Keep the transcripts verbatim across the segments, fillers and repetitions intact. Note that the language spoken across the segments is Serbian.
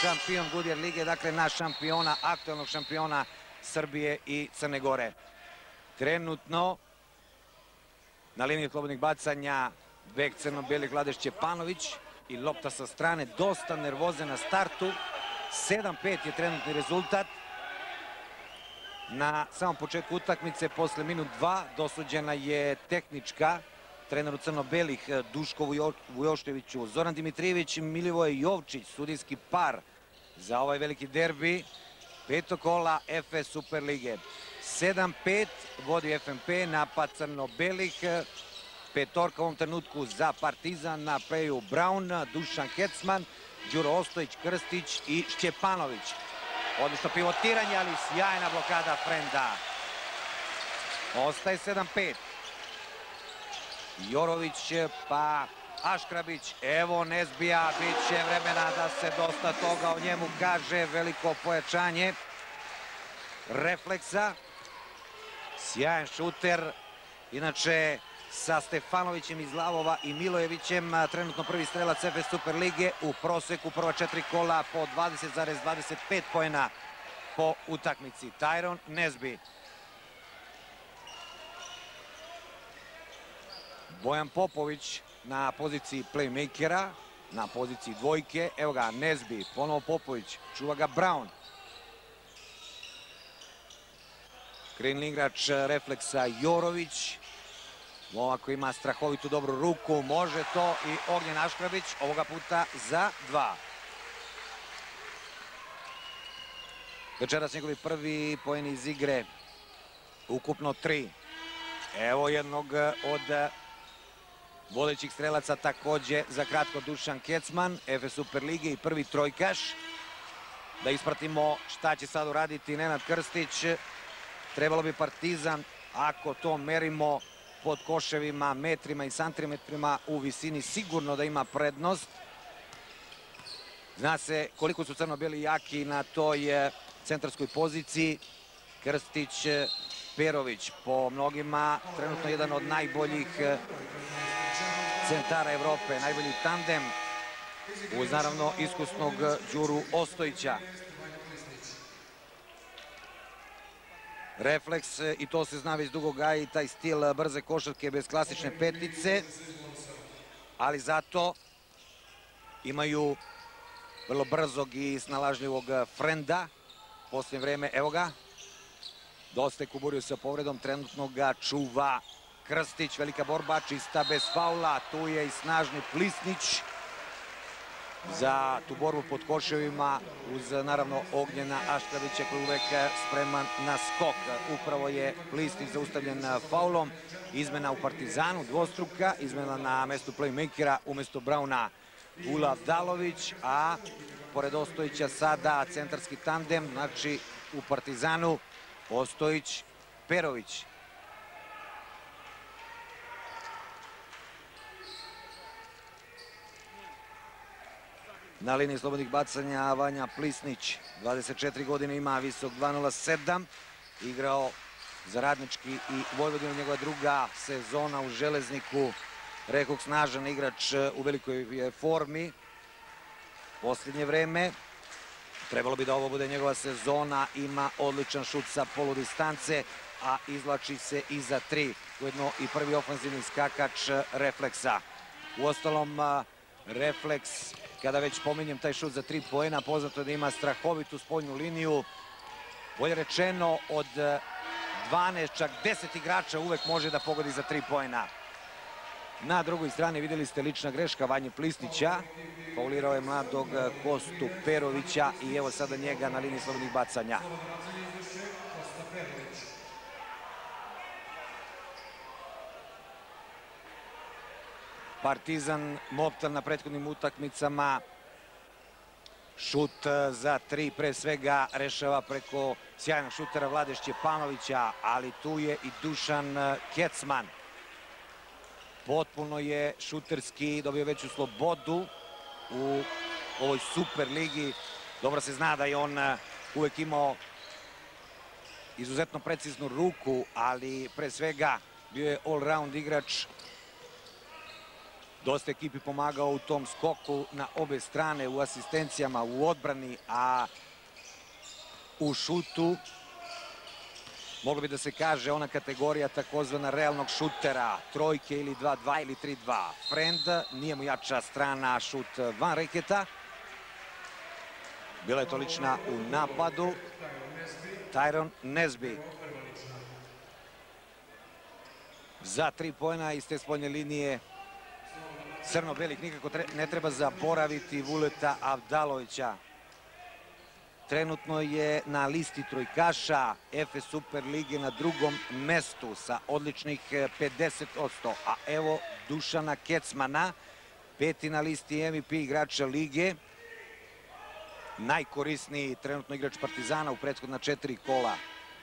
šampion Goodyear lige, dakle na šampiona, aktualnog šampiona Srbije i Crne Gore. Trenutno na liniji slobodnih bacanja bek crno-belih Vlade Šćepanović i lopta sa strane, dosta nervoze na startu. sedam pet je trenutni rezultat. Na samom početku utakmice, posle minut dva, dosuđena je tehnička treneru crno-belih Duško Vujoševiću. Zoran Dimitrijević i Milivoje Jovčić, sudijski par za ovaj veliki derbi petog kola F S Superlige. sedam pet vodi F M P, napad crno-belih. Petorka u ovom trenutku za Partizan, na pleju Braun, Dušan Kecman, Đuro Ostojić, Krstić i Šćepanović. Odlično pivotiranje, ali sjajna blokada Frenda. Ostaje sedam pet. Jorović pa Aškrabić, evo Nezbija, bit će vremena da se dosta toga o njemu kaže. Veliko pojačanje refleksa. Sjajan šuter, inače sa Stefanovićem iz Lavova i Milojevićem, trenutno prvi strelac F S Superlige, u proseku prva četiri kola po dvadeset zarez dvadeset pet poena po utakmici. Tyron Nezbi. Bojan Popović na poziciji playmakera, na poziciji dvojke. Evo ga, Nezbi, ponovo Popović, čuva ga Braun. Krenuli igrač refleksa Jorović. Ovako ima strahovitu dobru ruku, može to i Ognjen Aškrabić, ovoga puta za dva. Večeras njegovi prvi poeni iz igre, ukupno tri. Evo jednog od vodećih strelaca, takođe za kratko Dušan Kecman, F S Superlige i prvi trojkaš. Da ispratimo šta će sad uraditi Nenad Krstić. Trebalo bi Partizan, ako to merimo pod koševima, metrima i santimetrima u visini, sigurno da ima prednost. Zna se koliko su crno-beli jaki na toj centarskoj poziciji. Krstić, Perović, po mnogima trenutno jedan od najboljih centara Evrope, najbolji tandem, uz naravno iskusnog Đuru Ostojića. Refleks, i to se zna već dugo, gaji taj stil brze košarke bez klasične petice, ali zato imaju vrlo brzog i snalažljivog Frenda. Posljednje vreme, evo ga, dosta je kuburio sa povredom, trenutno ga čuva Krstić. Velika borba, čista bez faula, tu je i snažni Plisnić za tu borbu pod koševima, uz naravno Ognjena Aškrabića koji je uvek spreman na skok. Upravo je Plisnić zaustavljen faulom. Izmena u Partizanu, dvostruka, izmena na mestu playmakera, umesto Brauna Ula Avdalović, a pored Ostojića sada centarski tandem, znači u Partizanu Ostojić, Perović. Na liniji slobodnih bacanja Vanja Plisnić, dvadeset četiri godine ima, visok dva nula sedam, igrao za Radnički i Vojvodinu, njegova druga sezona u Železniku. Rekoh, snažan igrač, u velikoj formi. Posljednje vreme, trebalo bi da ovo bude njegova sezona, ima odličan šut sa poludistance, a izvlači se i za tri. Ujedno i prvi ofanzivni skakač refleksa. Uostalom, refleks, kada već pominjem taj šut za tri poena, poznato je da ima strahovitu spoljnu liniju. Bolje rečeno, od dvanaest, čak deset igrača uvek može da pogodi za tri poena. Na drugoj strani vidjeli ste lična greška Vanje Plisnića. Faulirao je mladog Kostu Perovića i evo sada njega na liniji slobodnih bacanja. Partizan Moptal na prethodnim utakmicama. Šut za tri pre svega rešava preko sjajnog šutera Vlade Šćepanovića, ali tu je i Dušan Kecman. Potpuno je šuterski, dobio veću slobodu u ovoj Super ligi. Dobro se zna da je on uvek imao izuzetno preciznu ruku, ali pre svega bio je all-round igrač. Dosta ekipi pomagao u tom skoku na obe strane, u asistencijama, u odbrani, a u šutu moglo bi da se kaže ona kategorija takozvana realnog šutera, trojke ili dva dva ili tri dva. Friend, nije mu jača strana, šut van reketa. Bila je to lična u napadu. Tyron Nesby. Za tri poena iz te spoljne linije crno-belih nikako ne treba zaboraviti Vuleta Avdalovića. Trenutno je na listi trojkaša Efes Super lige na drugom mestu sa odličnih pedeset posto. A evo Dušana Kecmana, peti na listi M V P igrača lige. Najkorisniji trenutno igrač Partizana u prethodna četiri kola.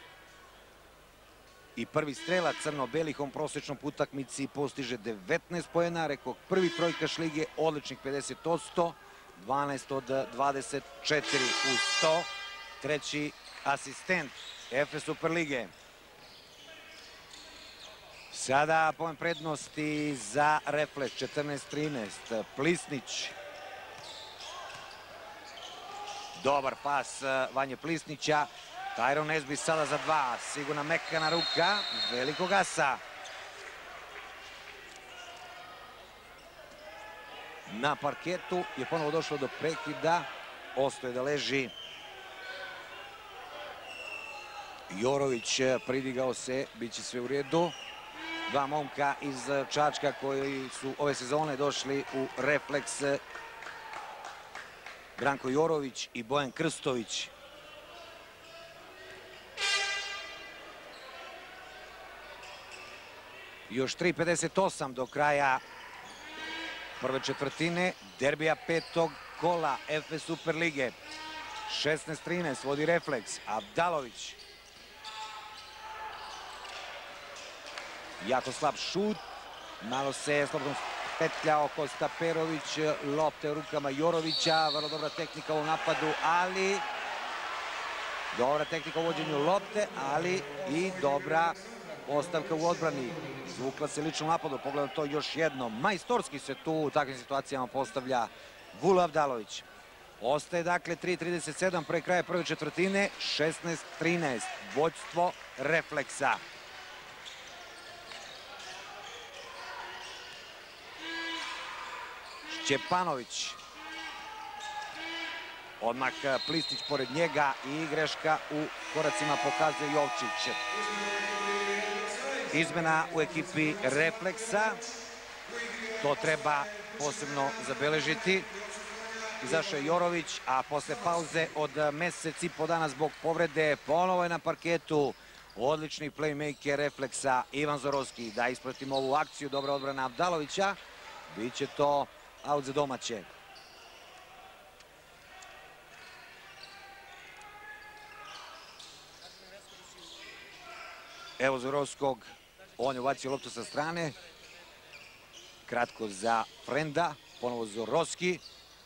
I prvi strelac crno-belih, on prosječnom utakmici postiže devetnaest poena. Rekao prvi trojkaš lige, odličnih pedeset posto. dvanaest od dvadeset četiri u sto. Treći asistent Efes Super lige. Sada poen prednosti za Refleks, četrnaest trinaest. Plisnić. Dobar pas Vanje Plisnića. Tyron Nesby sada za dva. Sigurna mekana ruka velikog asa. Na parketu je ponovo došlo do prekida. Ostaje da leži. Jorović pridigao se, bit će sve u redu. Dva momka iz Čačka koji su ove sezone došli u Refleks. Branko Jorović i Bojan Krstović. Još tri pedeset osam do kraja prve četvrtine derbija petog kola Efes Super lige. šesnaest trinaest vodi Refleks. Avdalović. Jako slab šut. Malo se slobodno petljao Kosta Perović. Lopte u rukama Jorovića. Vrlo dobra tehnika u napadu, ali dobra tehnika u vođenju lopte, ali i dobra ostavka u odbrani. Zvukla se lično u napadu, pogledam to još jedno. Majstorski se tu u takvim situacijama postavlja Vula Avdalović. Ostaje dakle tri trideset sedam pre kraja prve četvrtine, šesnaest trinaest. Vođstvo Refleksa. Šćepanović. Odmah Plisnić pored njega i greška u koracima pokazuje Jovčić. Izmena u ekipi Refleksa. To treba posebno zabeležiti. Izašao je Jorović, a posle pauze od mesec i po dana zbog povrede ponovo je na parketu odlični playmaker Refleksa Ivan Zorovski. Da ispratimo ovu akciju, dobra odbrana Avdalovića. Biće to aut za domaće. Evo Zorovskog, on je ubacio loptu sa strane. Kratko za Frenda, ponovo Zorovski.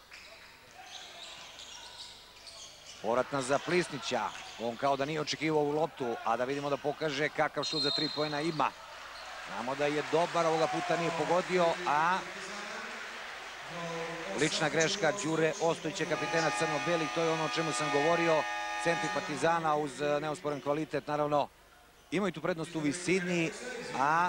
Povratna za Plisnića. On kao da nije očekivao ovu loptu, a da vidimo da pokaže kakav šut za tri poena ima. Znamo da je dobar, ovoga puta nije pogodio, a lična greška Đure Ostojića, kapitena crno-belih, to je ono o čemu sam govorio. Centri Partizana uz neosporen kvalitet, naravno, imaju tu prednost u visini, a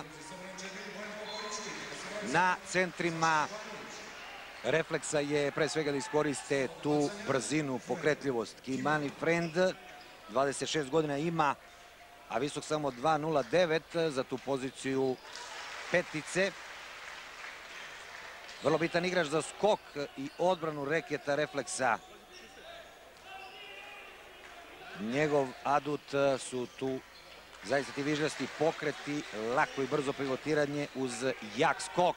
na centrima Refleksa je pre svega da iskoriste tu brzinu, pokretljivost. Kimani Friend, dvadeset šest godina ima, a visok samo dva nula devet za tu poziciju petice. Vrlo bitan igrač za skok i odbranu reketa Refleksa. Njegov adut su tu zaista ti vižljasti pokreti, lako i brzo pivotiranje uz jak skok.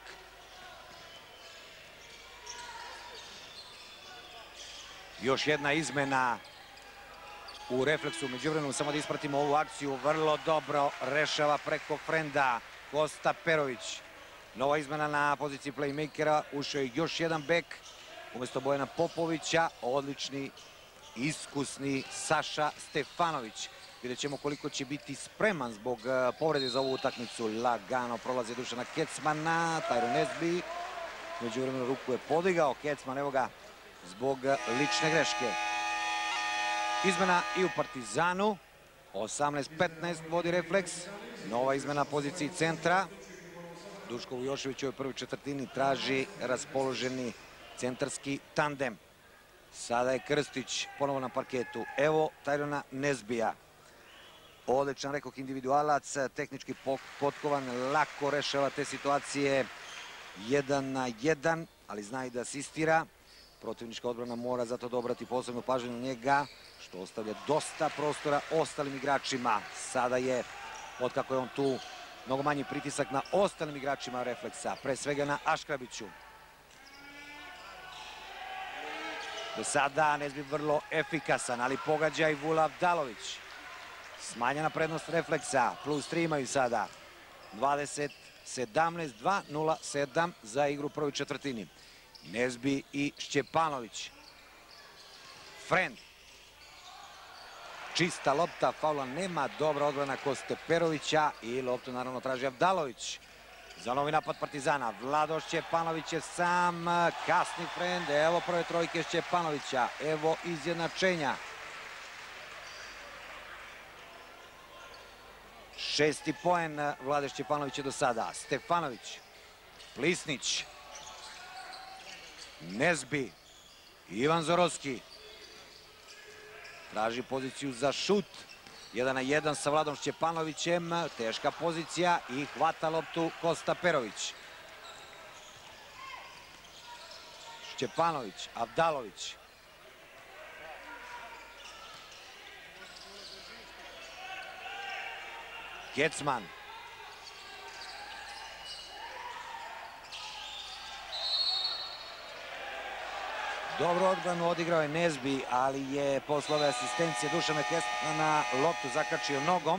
Još jedna izmena u Refleksu. Međuvremenu samo da ispratimo ovu akciju. Vrlo dobro rešava preko Frenda Kosta Perović. Nova izmena na poziciji playmakera. Ušao je još jedan bek umesto Bojana Popovića. Odlični, iskusni Saša Stefanović. Vidjet ćemo koliko će biti spreman zbog povrede za ovu utakmicu. Lagano prolaze Dušana Kecmana, Tyron Nesby. međuvremenu ruku je podigao Kecman, evo ga, zbog lične greške. Izmena i u Partizanu, osamnaest petnaest vodi Refleks, nova izmena poziciji centra. Duško Vujošević u ovoj prvoj četvrtini traži raspoloženi centarski tandem. Sada je Krstić ponovo na parketu. Evo Tyrona Nesbija. Odličan, rekoh, individualac, tehnički potkovan, lako rešava te situacije jedan na jedan, ali zna i da asistira. Protivnička odbrana mora zato da obrati posebnu pažnju na njega, što ostavlja dosta prostora ostalim igračima. Sada je, otkako je on tu, mnogo manji pritisak na ostalim igračima Refleksa, pre svega na Aškrabiću. Do sada Nesbi vrlo efikasan, ali pogađa i Vula Avdalović. Smanjena prednost Refleksa, plus tri imaju sada. dvadeset sedamnaest, dva nula sedam za igru u prvoj četvrtini. Nesbi i Šćepanović. Friend. Čista lopta, faula nema, dobra odbrana Kosteperovića i loptu naravno traži Avdalović. Za novi napad Partizana, Vlado Šćepanović je sam, kasni Friend, evo prve trojke Šćepanovića, evo izjednačenja. Šesti poen Vlade Šćepanovića do sada. Stefanović, Plisnić, Nesbi, Ivan Zorovski. Traži poziciju za šut. jedan na jedan sa Vladom Šćepanovićem. Teška pozicija i hvata loptu Kosta Perović. Šćepanović, Avdalović. Kecman. Dobro odbranu odigrao je Nesbi, ali je posle ove asistencije Dušana Kecmana loptu zakačio nogom.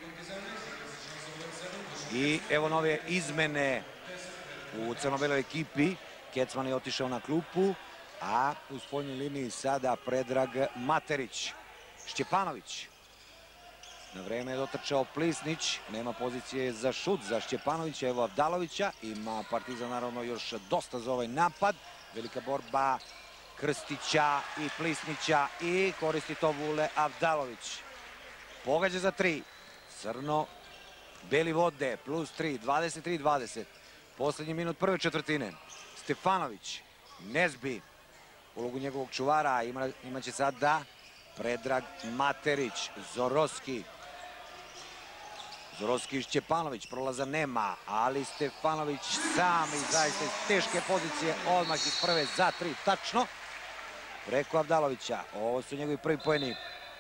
I evo nove izmene u crno-beloj ekipi. Kecman je otišao na klupu, a u spoljnoj liniji sada Predrag Materić. Šćepanović. Na vreme je dotrčao Plisnić, nema pozicije za šut za Šćepanovića, evo Avdalovića. Ima Partizan naravno još dosta za ovaj napad. Velika borba Krstića i Plisnića i koristi to Vule Avdalović. Pogađa za tri. Crno-beli vode, plus tri, dvadeset tri dvadeset. Poslednji minut prve četvrtine. Stefanović, Nesbi, ulogu njegovog čuvara imaće sada Predrag Materić, Zorovski. Zorovski i Šćepanović, prolaza nema, ali Stefanović sam i zaista iz teške pozicije odmah iz prve za tri, tačno, preko Avdalovića. Ovo su njegovi prvi poeni.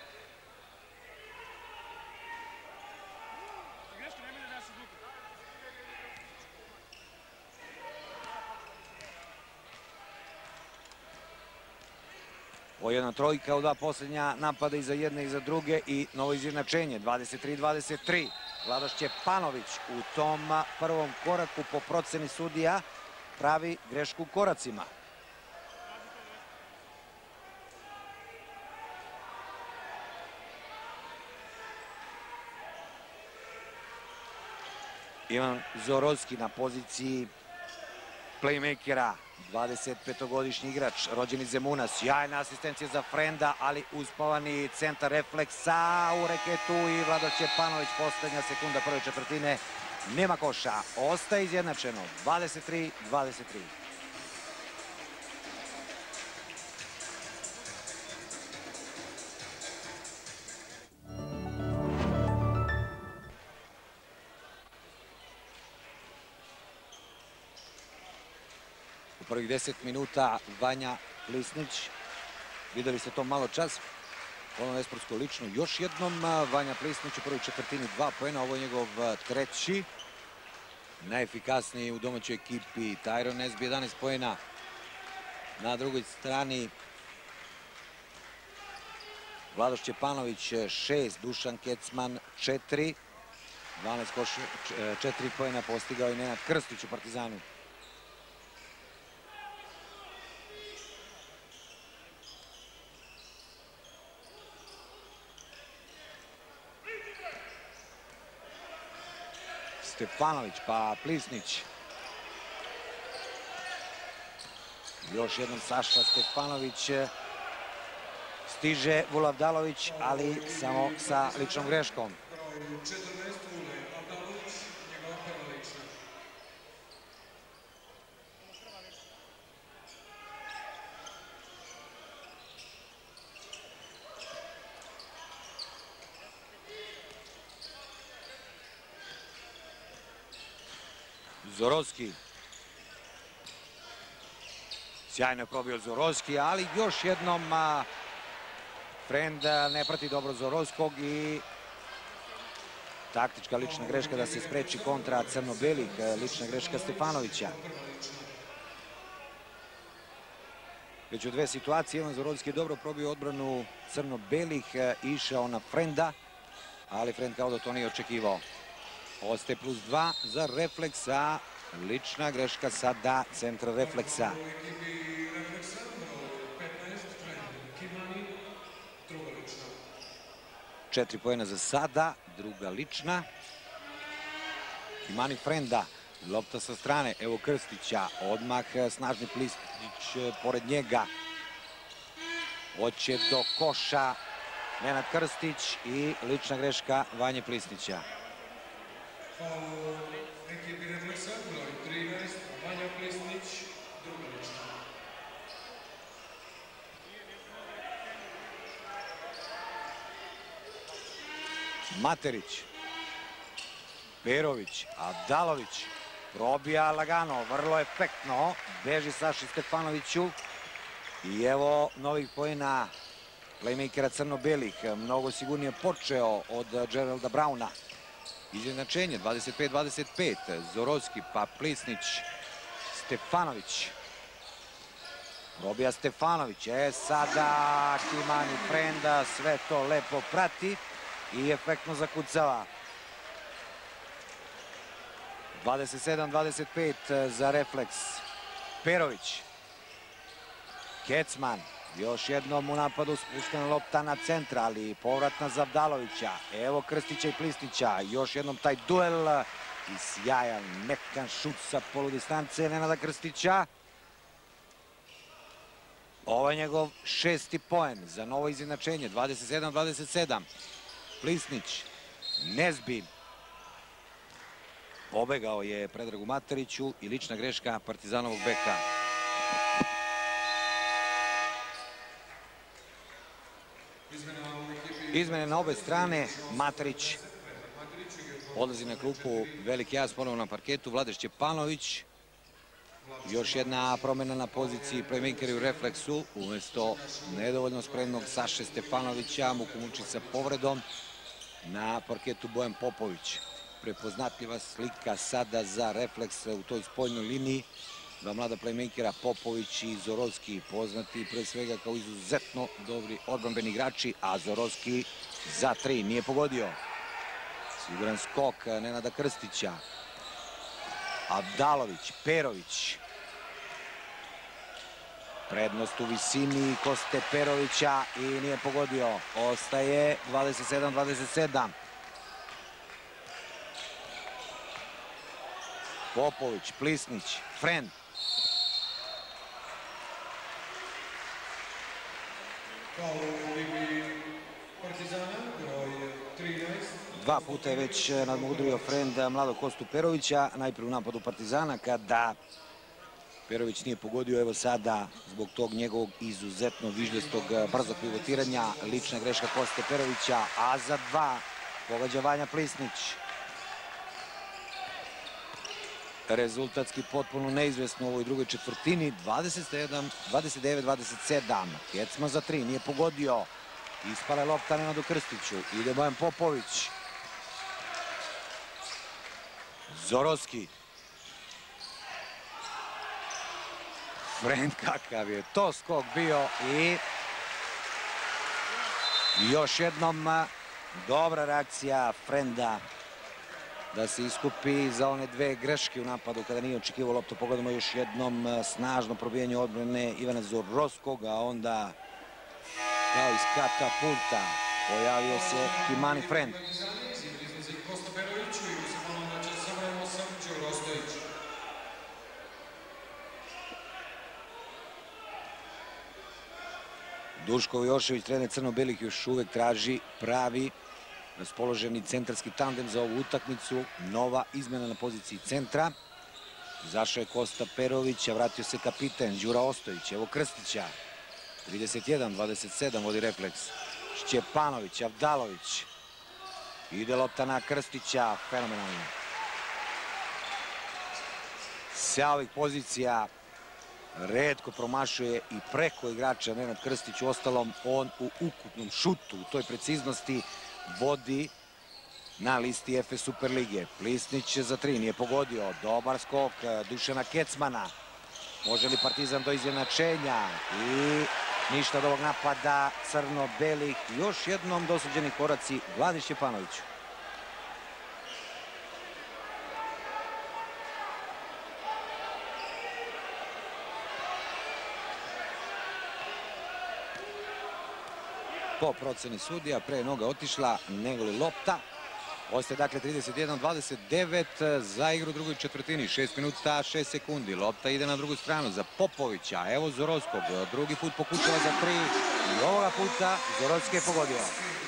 Ovo je jedna trojka u dva posljednja napada i za jedne i za druge i novo izjednačenje, dvadeset tri dvadeset tri. Vlado Šćepanović u tom prvom koraku po proceni sudija pravi grešku u koracima. Ivan Zorovski na poziciji playmakera, dvadesetpetogodišnji igrač, rođen iz Zemuna, sjajna asistencija za Frenda, ali uspavani centar Refleksa u reketu i Vlado Šćepanović, poslednja sekunda prve četvrtine, nema koša, ostaje izjednačeno, dvadeset tri dvadeset tri. Prvih deset minuta Vanja Plisnić, videli ste to malo čas, ono nesportsko lično, još jednom Vanja Plisnić u prvoj četvrtini, dva poena, ovo je njegov treći, najefikasniji u domaćoj ekipi, Tyron Nesbi jedanaest poena, na drugoj strani Vlado Šćepanović šest, Dušan Kecman četiri, dvanaest koša, četiri poena postigao i Nenad Krstić u Partizanu. Stefanović pa Plisnić. Još jednom Saša Stefanović. Stiže Vulavdalović, ali samo sa ličnom greškom. Zorovski. Sjajno je probio Zorovski, ali još jednom Friend ne prati dobro Zorovskog i taktička lična greška da se spreči kontra crno-belih, lična greška Stefanovića. Već u dve situacije Ivan Zorovski je dobro probio odbranu crno-belih, išao na Frienda, ali Friend kao da to nije očekivao. Ostaje plus dva za Refleksa, lična greška sada centra Refleksa. Četiri poena za sada, druga lična. Kimani Frenda, lopta sa strane, evo Krstića, odmah snažni Plisnić pored njega. Hoće do koša Nenad Krstić i lična greška Vanje Plisnića. Ekipi Refleksa, broj trinaest, Vanja Plisnić, druga lična. Materić, Perović, Avdalović, probija lagano, vrlo efektno, beži Saši Stefanoviću i evo novih poena playmakera crno-belih, mnogo sigurnije počeo od Geralda Brauna. Izjednačenje, dvadeset pet dvadeset pet, Zorovski pa Plisnić, Stefanović. Probija Stefanović, e sada Kimani Frenda sve to lepo prati i efektno zakucava. dvadeset sedam dvadeset pet za Refleks. Perović, Kecman, još jednom u napadu spuštena lopta na centra, ali povratna za Avdalovića. Evo Krstića i Plisnića, još jednom taj duel i sjajan mekan šut sa poludistance Nenada Krstića. Ovo je njegov šesti poen za novo izjednačenje, dvadeset sedam dvadeset sedam. Plisnić, Nezbin. Pobegao je Predragu Materiću i lična greška Partizanovog beka. Izmene na obe strane, Materić odlazi na klupu, veliki jaz ponovo na parketu, Vlade Šćepanović. Još jedna promjena na poziciji playmakera u Refleksu, umjesto nedovoljno spremnog Saše Stefanovića, muku muči sa povredom, na parketu Bojan Popović. Prepoznatljiva slika sada za Refleks u toj spoljnoj liniji. Dva mlada playmakera, Popović i Zorovski, poznati pre svega kao izuzetno dobri odbrambeni igrači, a Zorovski za tri nije pogodio. Siguran skok Nenada Krstića. Avdalović, Perović. Prednost u visini Koste Perovića i nije pogodio. Ostaje dvadeset sedam dvadeset sedam. Popović, Plisnić, Friend. Dva puta je već nadmudrio Friend mladog Kostu Perovića, najprije u napadu Partizana kada Perović nije pogodio, evo sada zbog tog njegovog izuzetno vižljastog brzog pivotiranja, lična greška Koste Perovića, a za dva pogađa Vanja Plisnić. Rezultatski potpuno neizvesno u ovoj drugoj četvrtini, dvadeset devet dvadeset sedam. Kecman za tri, nije pogodio. Ispala je lopta Nenadu Krstiću, ide Bojan Popović. Zorovski. Friend, kakav je to skok bio i još jednom dobra reakcija Frienda da se iskupi za one dve greške u napadu kada nije očekivao loptu. Pogledamo još jednom snažno probijanje odbrane Ivana Zorovskog, a onda kao iz katapulta pojavio se Kimani Friend. Duško Jošević, trener crno-belih, još uvek traži pravi raspoloženi centarski tandem za ovu utakmicu. Nova izmena na poziciji centra. Zašao je Kosta Perović, a vratio se kapiten Đura Ostojić. Evo Krstića. trideset jedan dvadeset sedam vodi Refleks. Šćepanović, Avdalović. Ide lopta na Krstića, fenomenalno. Sa ovih pozicija retko promašuje i preko igrača Nenad Krstić. U ostalom, on u ukupnom šutu, u toj preciznosti, vodi na listi Efes Superlige. Plisnić za tri, nije pogodio. Dobar skok Dušana Kecmana. Može li Partizan do izjednačenja? I ništa od ovog napada crno-belih. Još jednom dosuđeni koraci Vladi Šćepanoviću. Po proceni sudija, pre je noga otišla nego li lopta. Ostaje dakle trideset jedan dvadeset devet za igru u drugoj četvrtini. šest minuta, šest sekundi. Lopta ide na drugu stranu za Popovića. Evo Zorovskog. Drugi put pokušava za tri. I ovoga puta Zorovski je pogodio.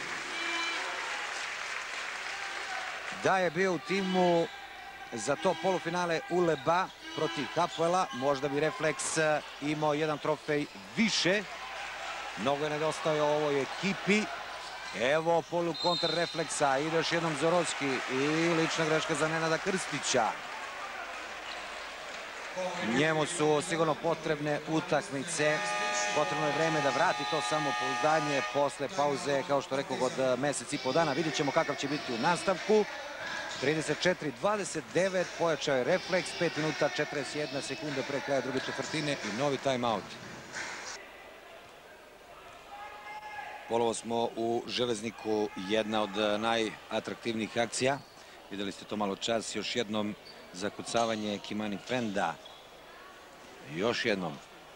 Da je bio u timu za to polufinale Uleba protiv Hapoela, možda bi Refleks imao jedan trofej više. Mnogo je nedostao ovoj ekipi. Evo polu kontra Refleksa, ide još jednom Zorovski i lična greška za Nenada Krstića. Njemu su sigurno potrebne utakmice, potrebno je vreme da vrati to samopouzdanje posle pauze, kao što rekao, od mesec i po dana. Vidjet ćemo kakav će biti u nastavku. trideset četiri dvadeset devet, pojačao je Refleks, pet minuta četrdeset jedna sekunda pre kraja druge četvrtine i novi timeout. Ponovo smo u Železniku, jedna od najatraktivnijih akcija. Videli ste to malo čas, još jednom zakucavanje Kimani Fenda. Još jednom.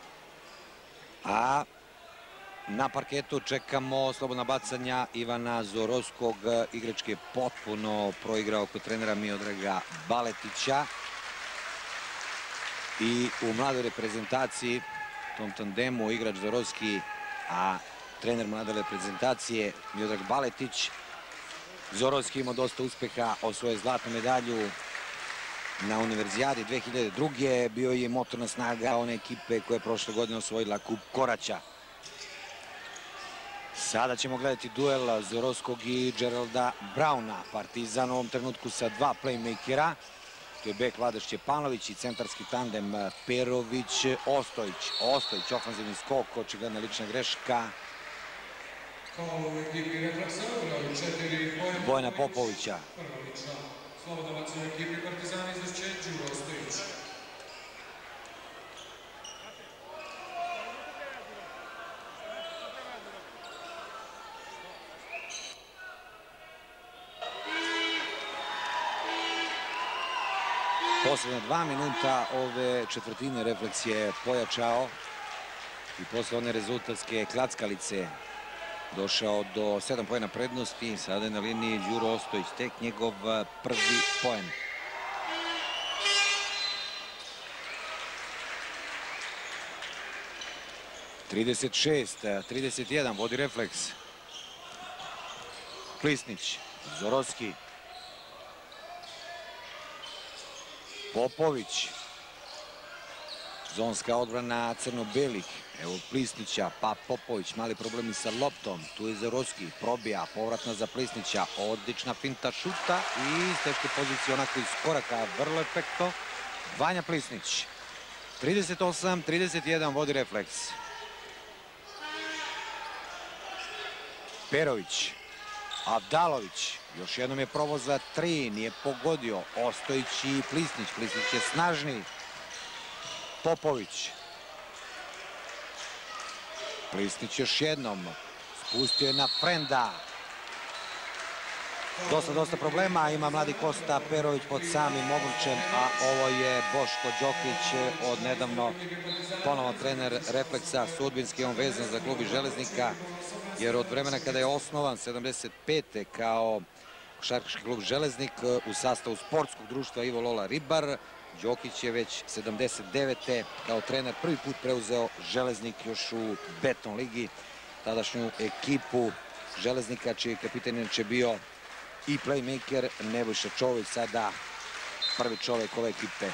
A na parketu čekamo slobodna bacanja Ivana Zorovskog. Igrački je potpuno proigrao kod trenera Miodraga Baletića. I u mladoj reprezentaciji, tom tandemu, igrač Zorovski, a trener mlade reprezentacije Miodrag Baletić. Zorovski imao dosta uspeha, osvojio zlatnu medalju na Univerzijadi dve hiljade druge. Bio je motorna snaga one ekipe koja je prošle godine osvojila kup Koraća. Sada ćemo gledati duel Zorovskog i Geralda Brauna. Partizan u ovom trenutku sa dva playmakera. To je bek Vlada Šćepanović i centarski tandem Perović-Ostojić. Ostojić, ofanzivni skok, očigledna lična greška Bojana Popovića. Slobodno bacanje ekipi Partizana, izvešće Đuro Ostojić. Poslednja dva minuta ove četvrtine Refleks je pojačao i posle one rezultatske klackalice došao do sedam poena prednosti. Sada je na liniji Đuro Ostojić, tek njegov prvi poen. trideset šest trideset jedan vodi Refleks. Plisnić, Zorovski, Popović. Zonska odbrana crno-belih. Evo Plisnića, pa Popović, mali problemi sa loptom. Tu je Zorovski, probija, povratna za Plisnića. Odlična finta šuta i iz teške pozicije onako iz koraka, vrlo efektno. Vanja Plisnić. trideset osam trideset jedan vodi Refleks. Perović, Avdalović. Još jednom je probao za tri, nije pogodio. Ostojić i Plisnić. Plisnić je snažniji. Popović. Plisnić još jednom. Spustio je na Frenda. Dosta, dosta problema. Ima mladi Kosta Perović pod samim obručem, a ovo je Boško Đokić, od nedavno ponovo trener Refleksa, sudbinski on vezan za klub iz Železnika, jer od vremena kada je osnovan sedamdeset pete kao košarkaški klub Železnik u sastavu sportskog društva Ivo Lola Ribar, Đokić je već sedamdeset devete kao trener prvi put preuzeo Železnik još u Beton ligi tadašnju ekipu Železnika, čiji je kapitan inače bio i playmaker Nebojša Čović, sada prvi čovek ove ekipe.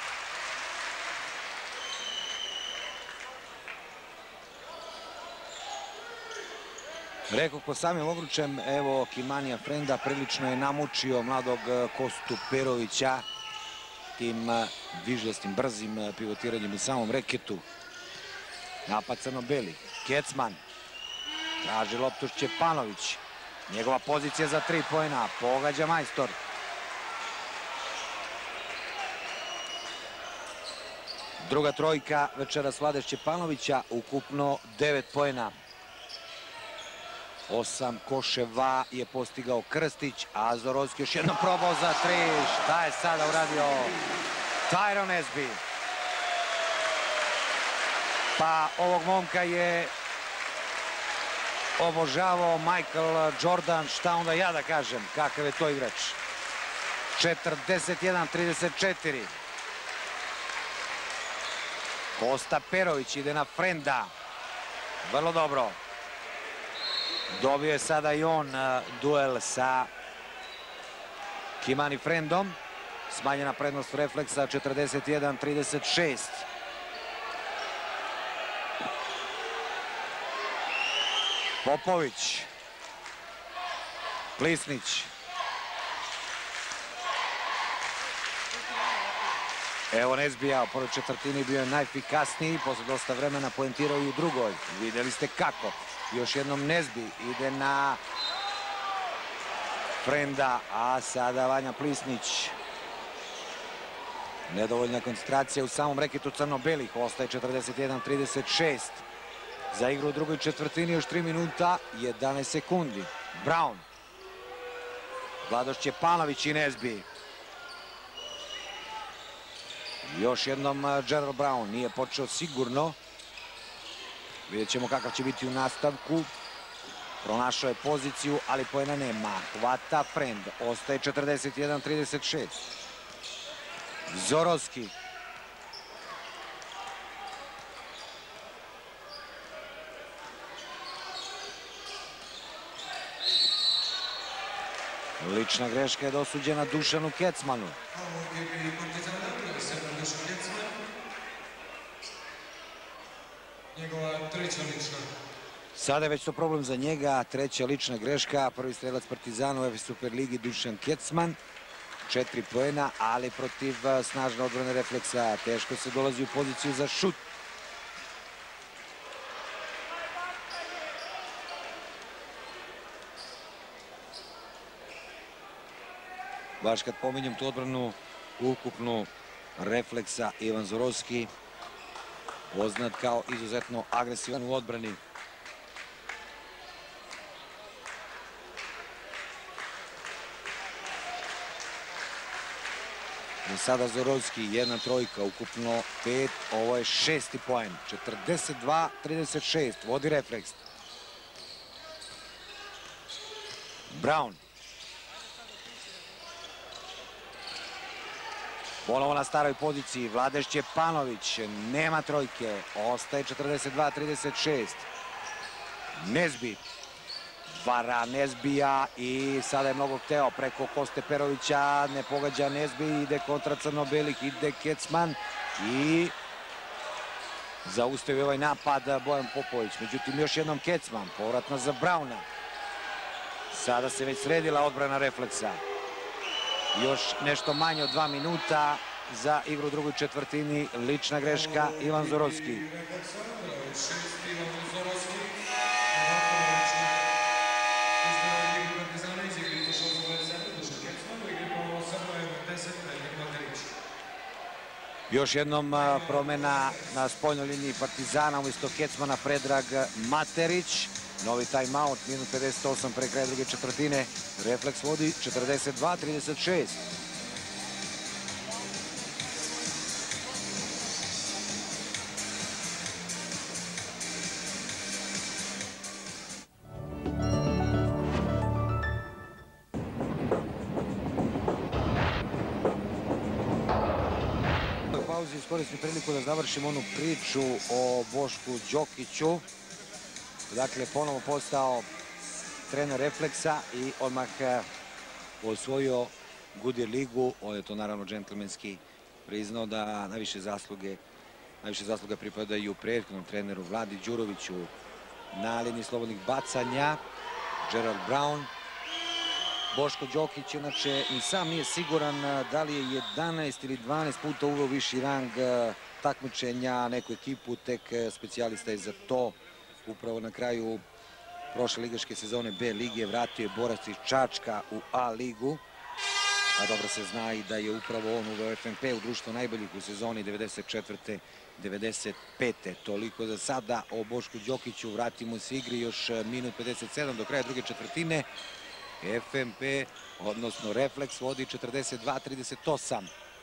Rekao po samim ogručem, evo Kimanija Frenda prilično je namučio mladog Kostu Perovića tim vižlastim, brzim pivotiranjem u samom reketu. Napad crno-beli. Kecman. Traži loptu Šćepanović. Njegova pozicija za tri poena. Pogađa majstor. Druga trojka večeras Vlade Šćepanovića. Ukupno devet poena. Osam koševa je postigao Krstić, a Zorowski još jednom probao za tri. Šta je sada uradio Tyron Nesby? Pa ovog momka je obožavao Michael Jordan, šta onda ja da kažem, kakav je to igrač. četrdeset jedan trideset četiri. Kosta Perović ide na Frenda. Vrlo dobro. Dobio je sada i on duel sa Kimani Frendom. Smanjena prednost refleksa četrdeset jedan trideset šest. Popović. Plisnić. Evo Nesbija, u prvoj četvrtini bio je najefikasniji, posle dosta vremena poentirao i u drugoj. Videli ste kako. Još jednom Nesbi ide na Frenda, a sada Vanja Plisnić. Nedovoljna koncentracija u samom reketu crno-belih, ostaje četrdeset jedan trideset šest. Za igru u drugoj četvrtini još tri minuta, jedanaest sekundi. Brown. Vlado Šćepanović i Nesbi. Još jednom Gerald Brown, nije počeo sigurno. Vidjet ćemo kakav će biti u nastavku. Pronašao je poziciju, ali poena nema. Hvata Frend, ostaje četrdeset jedan trideset šest. Zorowski. Lična greška je dosuđena Dušanu Kecmanu. Njegova treća lična. Sada je već to problem za njega, treća lična greška. Prvi strelac Partizana u F Superligi Dušan Kecman. Četiri poena, ali protiv snažne odbrane refleksa. Teško se dolazi u poziciju za šut. Baš kad pominjem tu odbranu ukupnu refleksa, Ivan Zorowski, poznat kao izuzetno agresivan u odbrani. I sada Zorowski, jedna trojka, ukupno pet, ovo je šesti poen. četrdeset dva trideset šest, vodi refleks. Brown. Ponovo na staroj poziciji, Vlade Šćepanović, nema trojke, ostaje četrdeset dva trideset šest. Nesbi, vara Nesbija i sada je mnogo hteo preko Koste Perovića, ne pogađa Nesbi, ide kontra crno-belih, ide Kecman i zaustavio ovaj napad Bojan Popović. Međutim, još jednom Kecman, povratno za Brauna. Sada se već sredila odbrana refleksa. Još nešto manje od dva minuta za igru u drugoj četvrtini. Lična greška, Ivan Zorowski. Još jednom promena na spoljnoj liniji Partizana, umjesto Kecmana Predrag Materić. Novi timeout, minut pedeset osam pre kraja druge četvrtine. Refleks vodi četrdeset dva trideset šest. U pauzi iskoristim priliku da završim onu priču o Bošku Đokiću. dakle, ponovo postao trener Refleksa i odmah osvojio Goodyear ligu. On je to naravno džentlmenski priznao da najviše zasluge najviše zasluga pripadaju prethodnom treneru Vladi Đuroviću. Na liniji slobodnih bacanja Gerald Brown. Boško Đokić inače ni sam nije siguran da li je jedanaest ili dvanaest puta uveo viši rang takmičenja neku ekipu, tek specijalista je za to. Upravo na kraju prošle ligaške sezone B lige vratio je borac iz Čačka u A ligu. A dobro se zna i da je upravo on uveo F N P u društvo najboljih u sezoni devedeset četvrte devedeset pete Toliko za sada o Bošku Đokiću. Vratimo se igri, još minut pedeset sedam do kraja druge četvrtine. F N P, odnosno Refleks, vodi četrdeset dva trideset osam.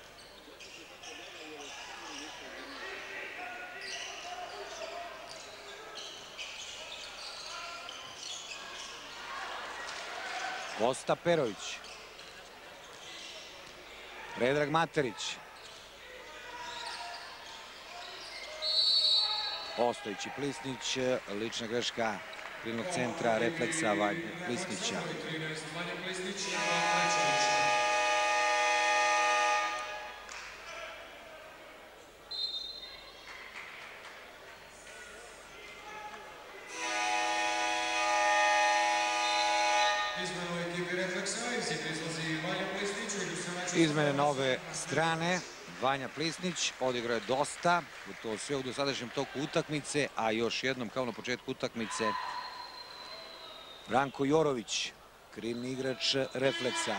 Kosta Perović. Predrag Materić. Ostojić i Plisnić, lična greška krilnog centra Refleksa Plisnića. Izmene na ove strane. Vanja Plisnić odigrao je dosta, to sve u dosadašnjem toku utakmice, a još jednom kao na početku utakmice Branko Jorović, krilni igrač Refleksa.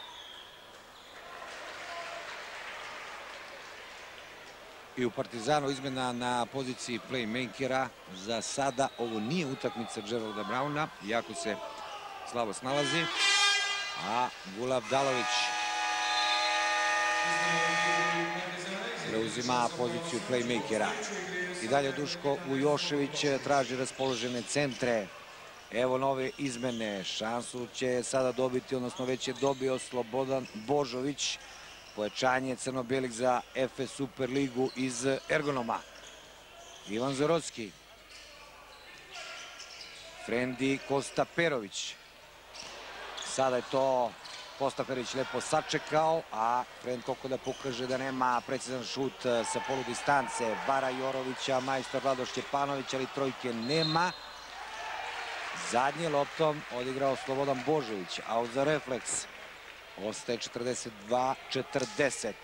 I u Partizanu izmena na poziciji playmakera. Za sada ovo nije utakmica Geralda Brauna, iako se slabo snalazi. A Gulav Dalović preuzima poziciju playmakera. I dalje Duško Vujošević traži raspoložene centre. Evo nove izmene. Šansu će sada dobiti, odnosno već je dobio Slobodan Božović. Pojačanje crno-belih za F S Super ligu iz Ergonoma. Ivan Zorocki. Frendi Kosta Perović. Sada je to Kosta Perović lepo sačekao, a Frend koliko da pokaže da nema precizan šut sa polu distance. Bara Jorovića, majstor Vlado Šćepanović, ali trojke nema. Zadnje loptom odigrao Slobodan Božović, aut za Refleks. Ostaje četrdeset dva četrdeset.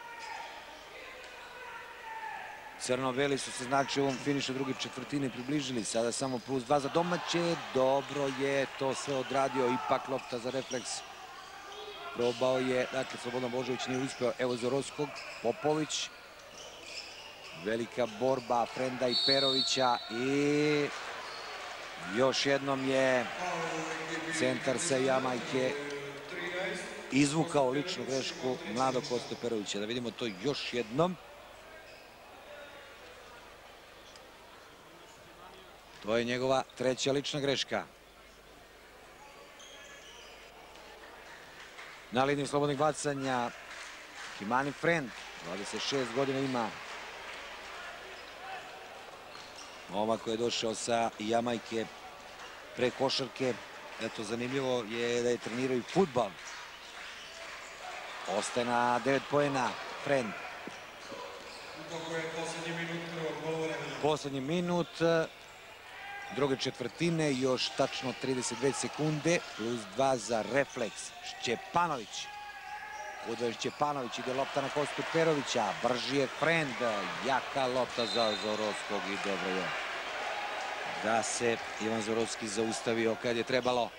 Crno-beli su se znači u ovom finišu druge četvrtine približili. Sada samo plus dva za domaće. Dobro je to sve odradio. Ipak lopta za Refleks. Probao je, dakle, Slobodan Božović nije uspeo. Evo Zorovskog, Popović. Velika borba Frenda i Perovića i još jednom je centar sa Jamajke izvukao ličnu grešku mladog Koste Perovića. Da vidimo to još jednom. To je njegova treća lična greška. Na liniji slobodnih bacanja Kimani Frend, dvadeset šest godina ima. Momak koji je došao sa Jamajke pre košarke. Eto, zanimljivo je da je trenirao i fudbal. Ostaje na devet poena Frend. Poslednji minut druge četvrtine, još tačno trideset dve sekunde, plus dva za Refleks. Šćepanović. Udve Šćepanović, ide lopta na Kostu Perovića. Brži je Frend, jaka lopta za Zorovskog i dobro je da se Ivan Zorovski zaustavio kad je trebalo.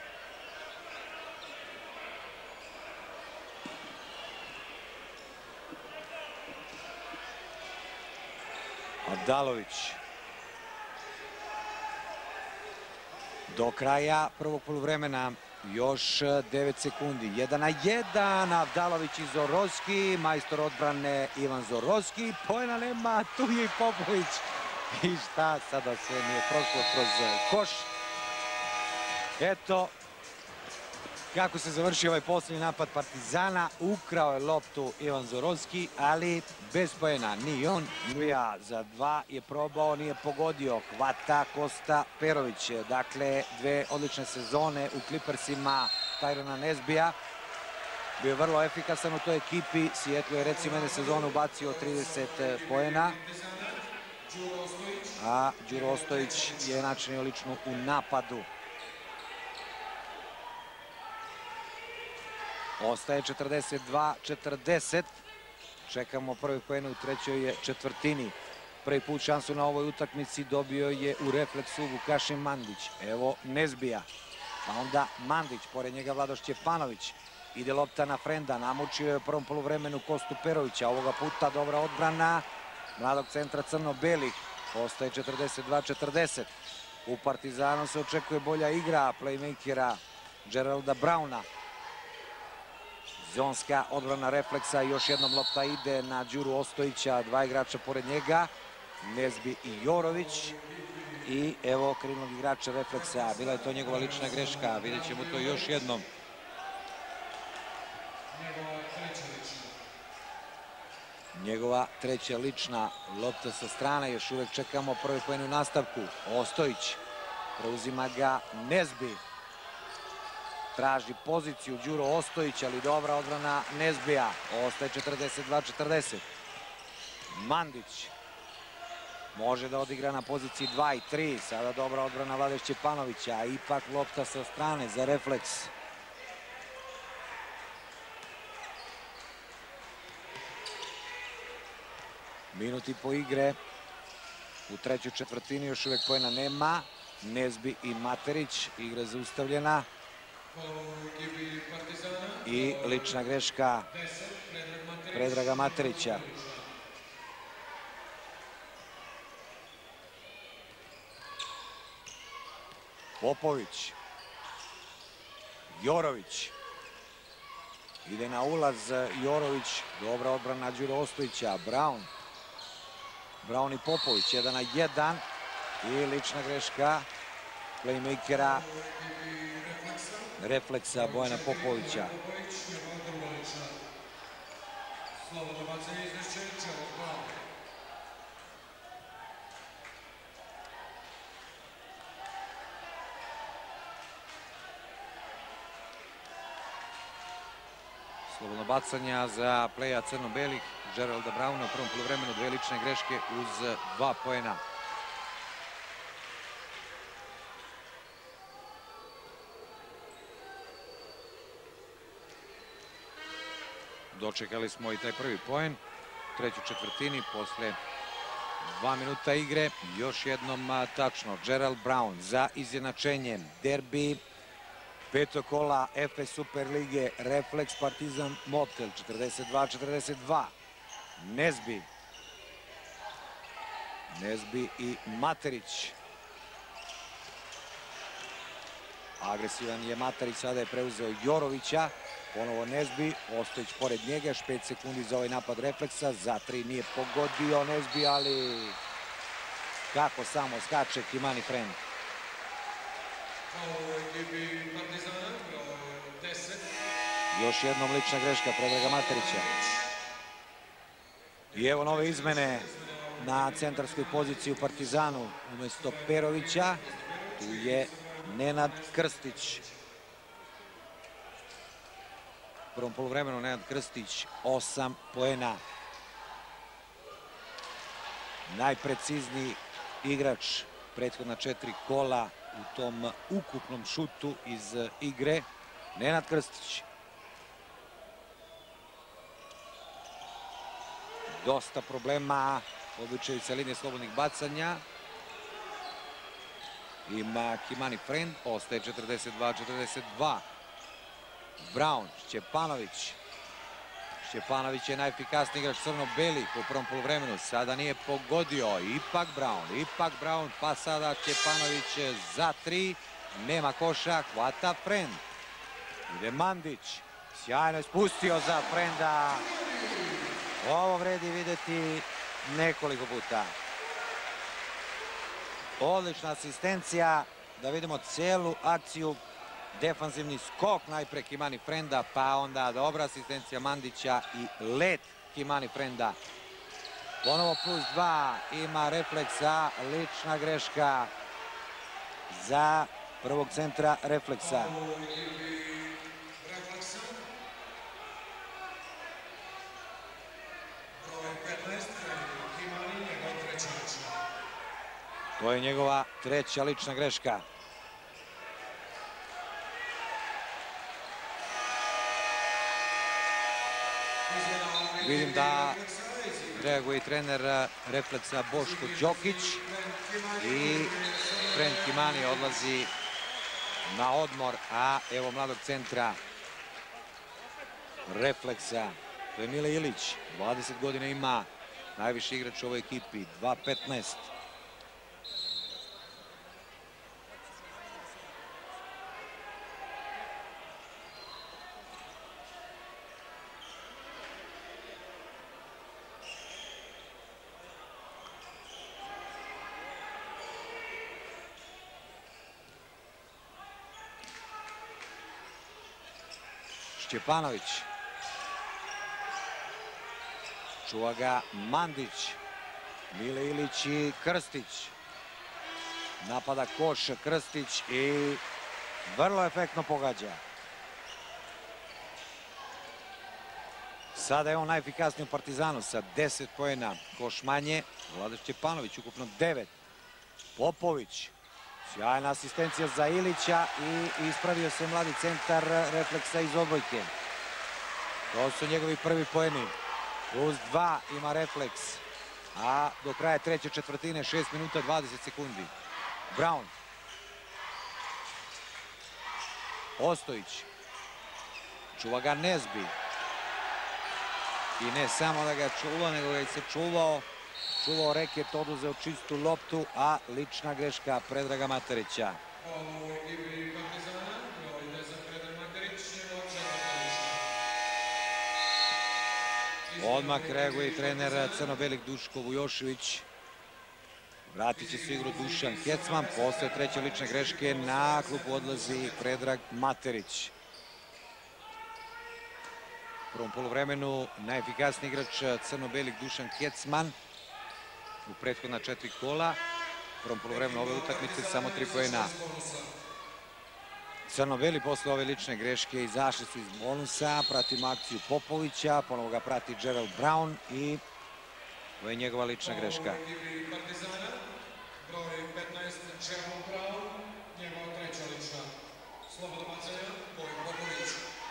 Abdalović. Do kraja prvog poluvremena još devet sekundi. jedan na jedan. Abdalović i Zorovski. Majstor odbrane Ivan Zorovski. Poena nema. Tu je i Popović. I šta sada sve nije prošlo kroz koš. Eto, kako se završio ovaj posljednji napad Partizana. Ukrao je loptu Ivan Zorovski, ali bez poena. Ni on, Srbija za dva je probao, nije pogodio. Hvata Kosta Perović. Dakle, dve odlične sezone u Clippersima Tyrona Nesbija. Bio je vrlo efikasan u toj ekipi. Sijetlu je recimo jedne sezone ubacio trideset poena. A Đuro Ostojić je načinio lično u napadu. Ostaje četrdeset dva četrdeset. Čekamo prvi poen u trećoj četvrtini. Prvi put šansu na ovoj utakmici dobio je u refleksu Vukašin Mandić. Evo Nesbija. Pa onda Mandić, pored njega Vlado Šćepanović. Ide lopta na Frenda, namučio je u prvom poluvremenu Kostu Perovića. Ovoga puta dobra odbrana mladog centra crno-belih. Ostaje četrdeset dva četrdeset. U Partizanu se očekuje bolja igra playmakera Geralda Brauna. Zonska odbrana refleksa, još jednom lopta ide na Đuru Ostojića, dva igrača pored njega, Nesbi i Jorović. I evo krilnog igrača refleksa, bila je to njegova lična greška, vidjet ćemo to još jednom. Njegova treća lična lopta sa strane, još uvek čekamo prvi poen u nastavku. Ostojić, preuzima ga Nesbi. Traži poziciju Đuro Ostojić, ali dobra odbrana Nesbija. Ostaje četrdeset dva četrdeset. Mandić može da odigra na poziciji dva i tri. Sada dobra odbrana Vlade Šćepanovića, a ipak lopta sa strane za refleks. Minut i po igre. U trećoj četvrtini još uvek poena nema. Nesbi i Materić, igra zaustavljena. I lična greška Predraga Materića. Popović. Jorović. Ide na ulaz Jorović. Dobra odbrana Đuro Ostojića. Braun. Braun i Popović. jedan na jedan. I lična greška playmakera refleksa Bojana Popovića. Slobodno bacanja za pleja crno-belih Geralda Brauna u prvom poluvremenu, dve lične greške uz dva poena. Dočekali smo i taj prvi poen u trećoj četvrtini posle dva minuta igre. Još jednom tačno, Gerald Braun za izjednačenje. Derbi petog kola F S Super lige, refleks Partizan Motel, četrdeset dva četrdeset dva. Nesbi. Nesbi i Materić. Agresivan je Materić, sada je preuzeo Jorovića. Ponovo Nesbi, Ostojić pored njega, još pet sekundi za ovaj napad refleksa, za tri nije pogodio Nesbi, ali kako samo skače Kimani Friend. Još jednom lična greška Predraga Materića. I evo nove izmene na centarskoj poziciji u Partizanu. Umesto Perovića, tu je Nenad Krstić. U prvom poluvremenu Nenad Krstić, osam poena. Najprecizniji igrač prethodna četiri kola u tom ukupnom šutu iz igre, Nenad Krstić. Dosta problema običaju sa linije slobodnih bacanja. Ima Kimani Friend, ostaje četrdeset dva četrdeset dva. Braun, Šćepanović. Šćepanović je najefikasniji igrač crno-belih u prvom poluvremenu. Sada nije pogodio. Ipak Braun, ipak Braun, pa sada Šćepanović za tri. Nema koša, hvata Friend. Ide Mandić. Sjajno je spustio za Frenda. Ovo vredi videti nekoliko puta. Odlična asistencija. Da vidimo celu akciju defanzivni skok najpre Kimani Frenda, pa onda dobra asistencija Mandića i let Kimani Frenda. Ponovo plus dva, ima refleksa, lična greška za prvog centra refleksa. To je njegova treća lična greška. Vidim da reaguje i trener refleksa Boško Đokić i Frend Kimani odlazi na odmor, a evo mladog centra refleksa. To je Mile Ilić, dvadeset godina ima, najviši igrač u ovoj ekipi, dva petnaest. Šćepanović. Čuva ga Mandić. Mile Ilić i Krstić. Napada koš Krstić i vrlo efektno pogađa. Sada je on najefikasniji u Partizanu sa deset poena. Koš manje. Vlada Šćepanović, ukupno devet. Popović. Sjajna asistencija za Ilića i ispravio se mladi centar refleksa iz odbojke. To su njegovi prvi poeni. Plus dva ima refleks. A do kraja treće četvrtine šest minuta dvadeset sekundi. Brown. Ostojić. Čuva ga Nezbi. I ne samo da ga čuvao, nego ga i se čuvao. Čuvao reket, oduzeo čistu loptu, a lična greška Predraga Materića. Odmah reaguje i trener crno-belih Duško Vujošević. Vratit će se u igru Dušan Kecman. Posle treće lične greške na klupu odlazi Predrag Materić. U prvom poluvremenu najefikasniji igrač crno-belih Dušan Kecman. U prethodna četiri kola. U prvom poluvremenu ove utakmice samo tri poena. Crno-beli posle ove lične greške izašli su iz bonusa. Pratimo akciju Popovića, ponovo ga prati Gerald Brown i ovo je njegova lična greška. Broj petnaest, Gerald Brown, njegova treća lična. Slobodno bacanja, Bojan Popović.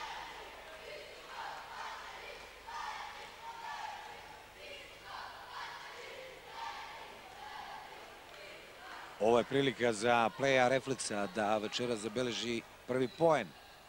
Ovo je prilika za playa refleksa da večera zabeleži prvi poen.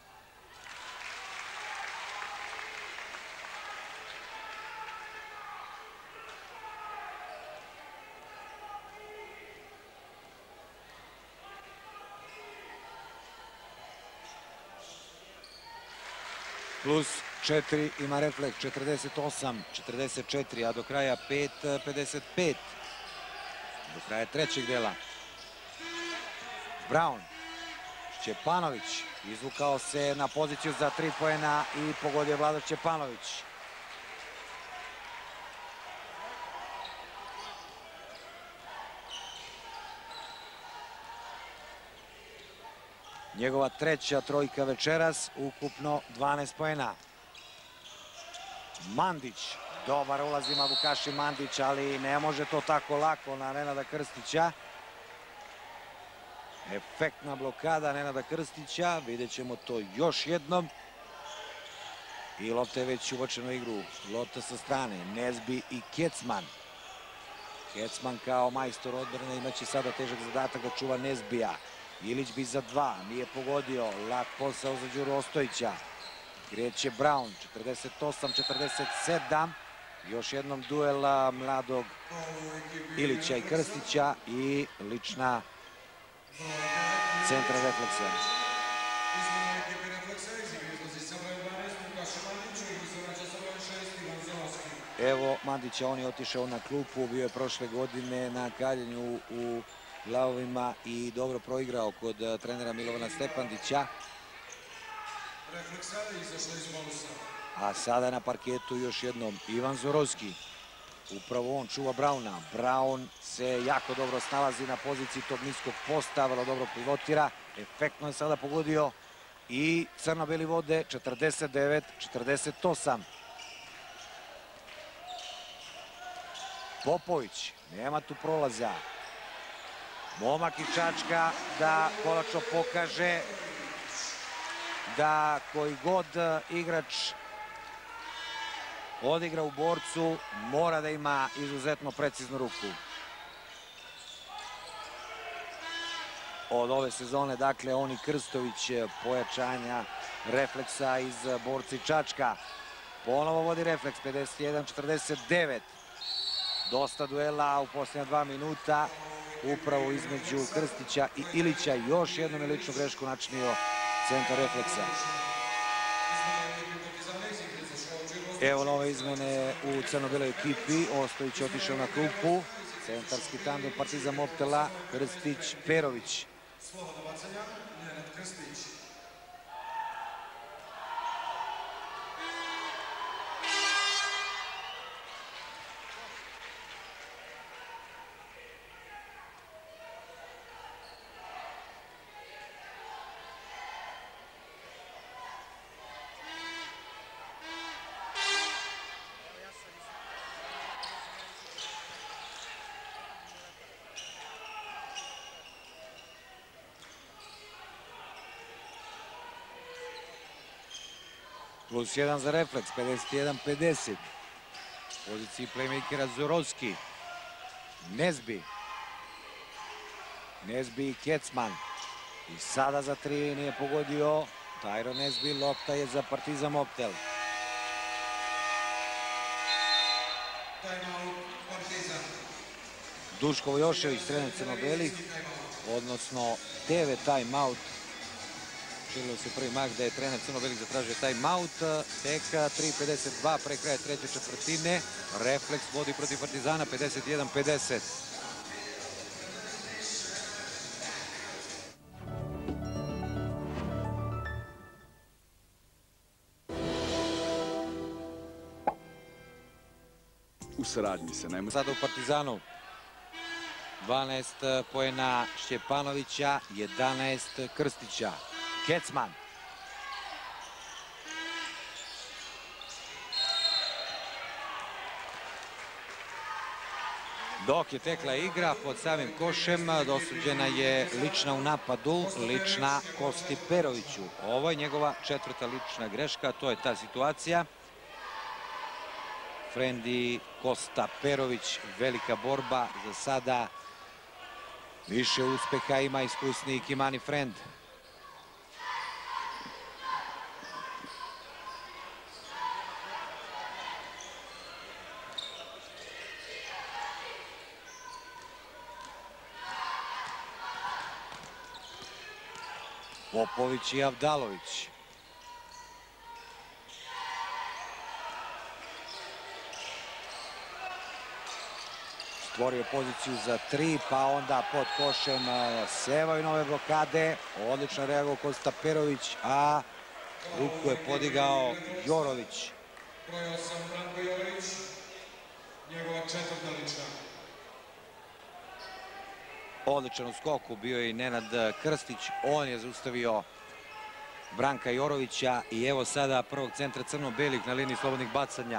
Plus četiri ima refleks, četrdeset osam četrdeset četiri, a do kraja pet pedeset pet. Do kraja trećeg dela. Brown. Šćepanović izvukao se na poziciju za tri poena i pogodio Vlado Šćepanović. Njegova treća trojka večeras, ukupno dvanaest poena. Mandić, dobar ulaz ima Vukaši Mandić, ali ne može to tako lako na Nenada Krstića. Efektna blokada Nenada Krstića, vidjet ćemo to još jednom. I lopta je već ubačena u igru, lopta sa strane, Nezbi i Kecman. Kecman kao majstor odbrane imaće sada težak zadatak da čuva Nezbija. Ilić bi za dva, nije pogodio, lak posao za Đuru Ostojića. Kreće Brown, četrdeset osam četrdeset sedam. Još jednom duel mladog Ilića i Krstića i lična centra refleksa. Evo Mandića, on je otišao na klupu, bio je prošle godine na kaljenju u Glavovima i dobro proigrao kod trenera Milovana Stepandića. refleksa i izašla iz bonusa. A sada je na parketu još jednom Ivan Zorowski. Upravo on čuva Brauna. Braun se jako dobro snalazi na poziciji tog niskog posta, vrlo dobro pivotira. Efektno je sada pogodio i crno-beli vode četrdeset devet četrdeset osam. Popović, nema tu prolaza. Momak iz Čačka da konačno pokaže da koji god igrač odigra u borcu, mora da ima izuzetno preciznu ruku. Od ove sezone, dakle, on i Krstović, pojačanja refleksa iz borci Čačka. Ponovo vodi refleks, pedeset jedan četrdeset devet. Dosta duela u posljednja dva minuta, upravo između Krstića i Ilića. Još jednom je ličnu grešku načinio centar refleksa. Evo nove izmene u crno-beloj ekipi. Ostojić otišao na klupu. Centarski tandem Partizan Mobtela, Krstić, Perović. Slobodno bacanja, Nenad Krstić. Plus jedan za refleks, pedeset jedan pedeset. U poziciji playmakera Zorowski. Nesbi. Nesbi i Kecman. I sada za tri nije pogodio. Tyron Nesbi, lopta je za Partizan Mobtel. Duško Vojošević, trener crno-belih, odnosno devet timeout. Čelio se prvi mak da je trener crno-belih zatražio timeout. Tek tri pedeset dva pre kraja treće četvrtine. Refleks vodi protiv Partizana, pedeset jedan pedeset. U saradnji sa nema. Sada u Partizanu. dvanaest poena Šćepanovića, jedanaest Krstića. Kecman. Dok je tekla igra pod samim košem, dosuđena je lična u napadu, lična Kosti Peroviću. Ovo je njegova četvrta lična greška, to je ta situacija. Frendi Kosta Perović, velika borba za sada. Više uspeha ima iskusniji Kimani Friend. Popović i Avdalović. Stvorio poziciju za tri, pa onda pod košem sevaju nove blokade. Odlično reagovao Kosta Perović, a ruku je podigao Jorović. Broj osam, Branko Jorović, njegova četvrta lična. Odličan u skoku bio je i Nenad Krstić, on je zaustavio Branka Jorovića i evo sada prvog centra crno-belih na liniji slobodnih bacanja.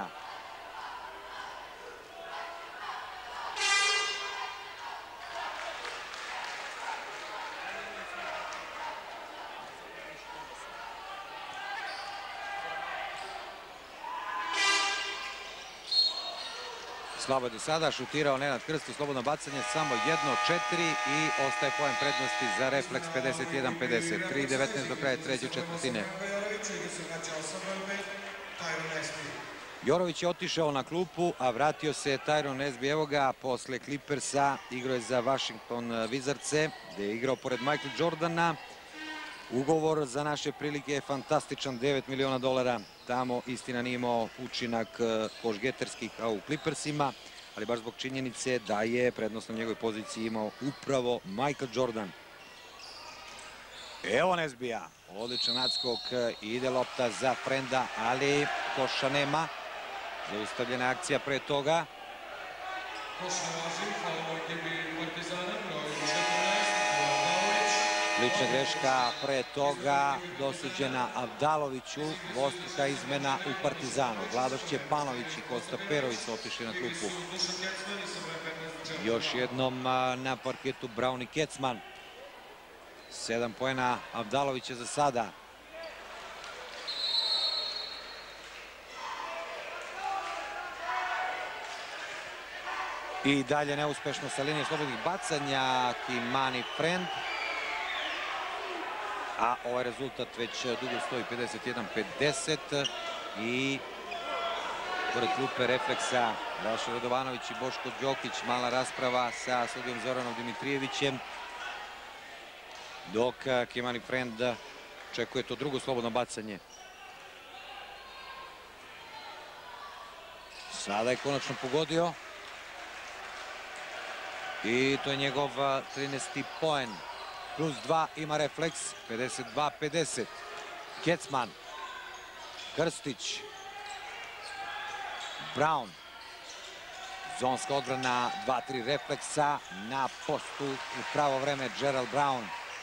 Slabo je sada šutirao Nenad Krstić, slobodno bacanje, samo jedno četiri i ostaje poen prednosti za refleks pedeset jedan pedeset. tri devetnaest do kraja treće četvrtine. Jorović je otišao na klupu, a vratio se Tyron Nesbi. Evo ga, posle Clippersa igrao je za Washington Wizardse, gde je igrao pored Michael Jordana. Ugovor za naše prilike je fantastičan, devet miliona dolara. Tamo istina nije imao učinak košgeterskih, a u Clippersima, ali baš zbog činjenice da je prednost na njegovoj poziciji imao upravo Michael Jordan. Evo Nezbija, odličan nadskok, ide lopta za Frenda, ali koša nema. Zaustavljena akcija pre toga. Lična greška pre toga dosuđena Avdaloviću, dvostruka izmena u Partizanu. Vlado Šćepanović i Kosta Perović su otišli na klupu. Još jednom na parketu Brown i Kecman. Sedam poena Avdalovića za sada. I dalje neuspešno sa linije slobodnih bacanja Kimani Friend. A ovaj rezultat već dugo stoji pedeset jedan pedeset. I pored klupe refleksa Rašo Radovanović i Boško Đokić. Mala rasprava sa sudijom Zoranom Dimitrijevićem. Dok Kimani Friend čekuje to drugo slobodno bacanje. Sada je konačno pogodio. I to je njegov trinaesti poen. Plus dva ima refleks, pedeset dva pedeset. Kecman. Krstić. Brown. Zonska odbrana, dva tri refleksa. Na postu u pravo vreme Gerald Brown.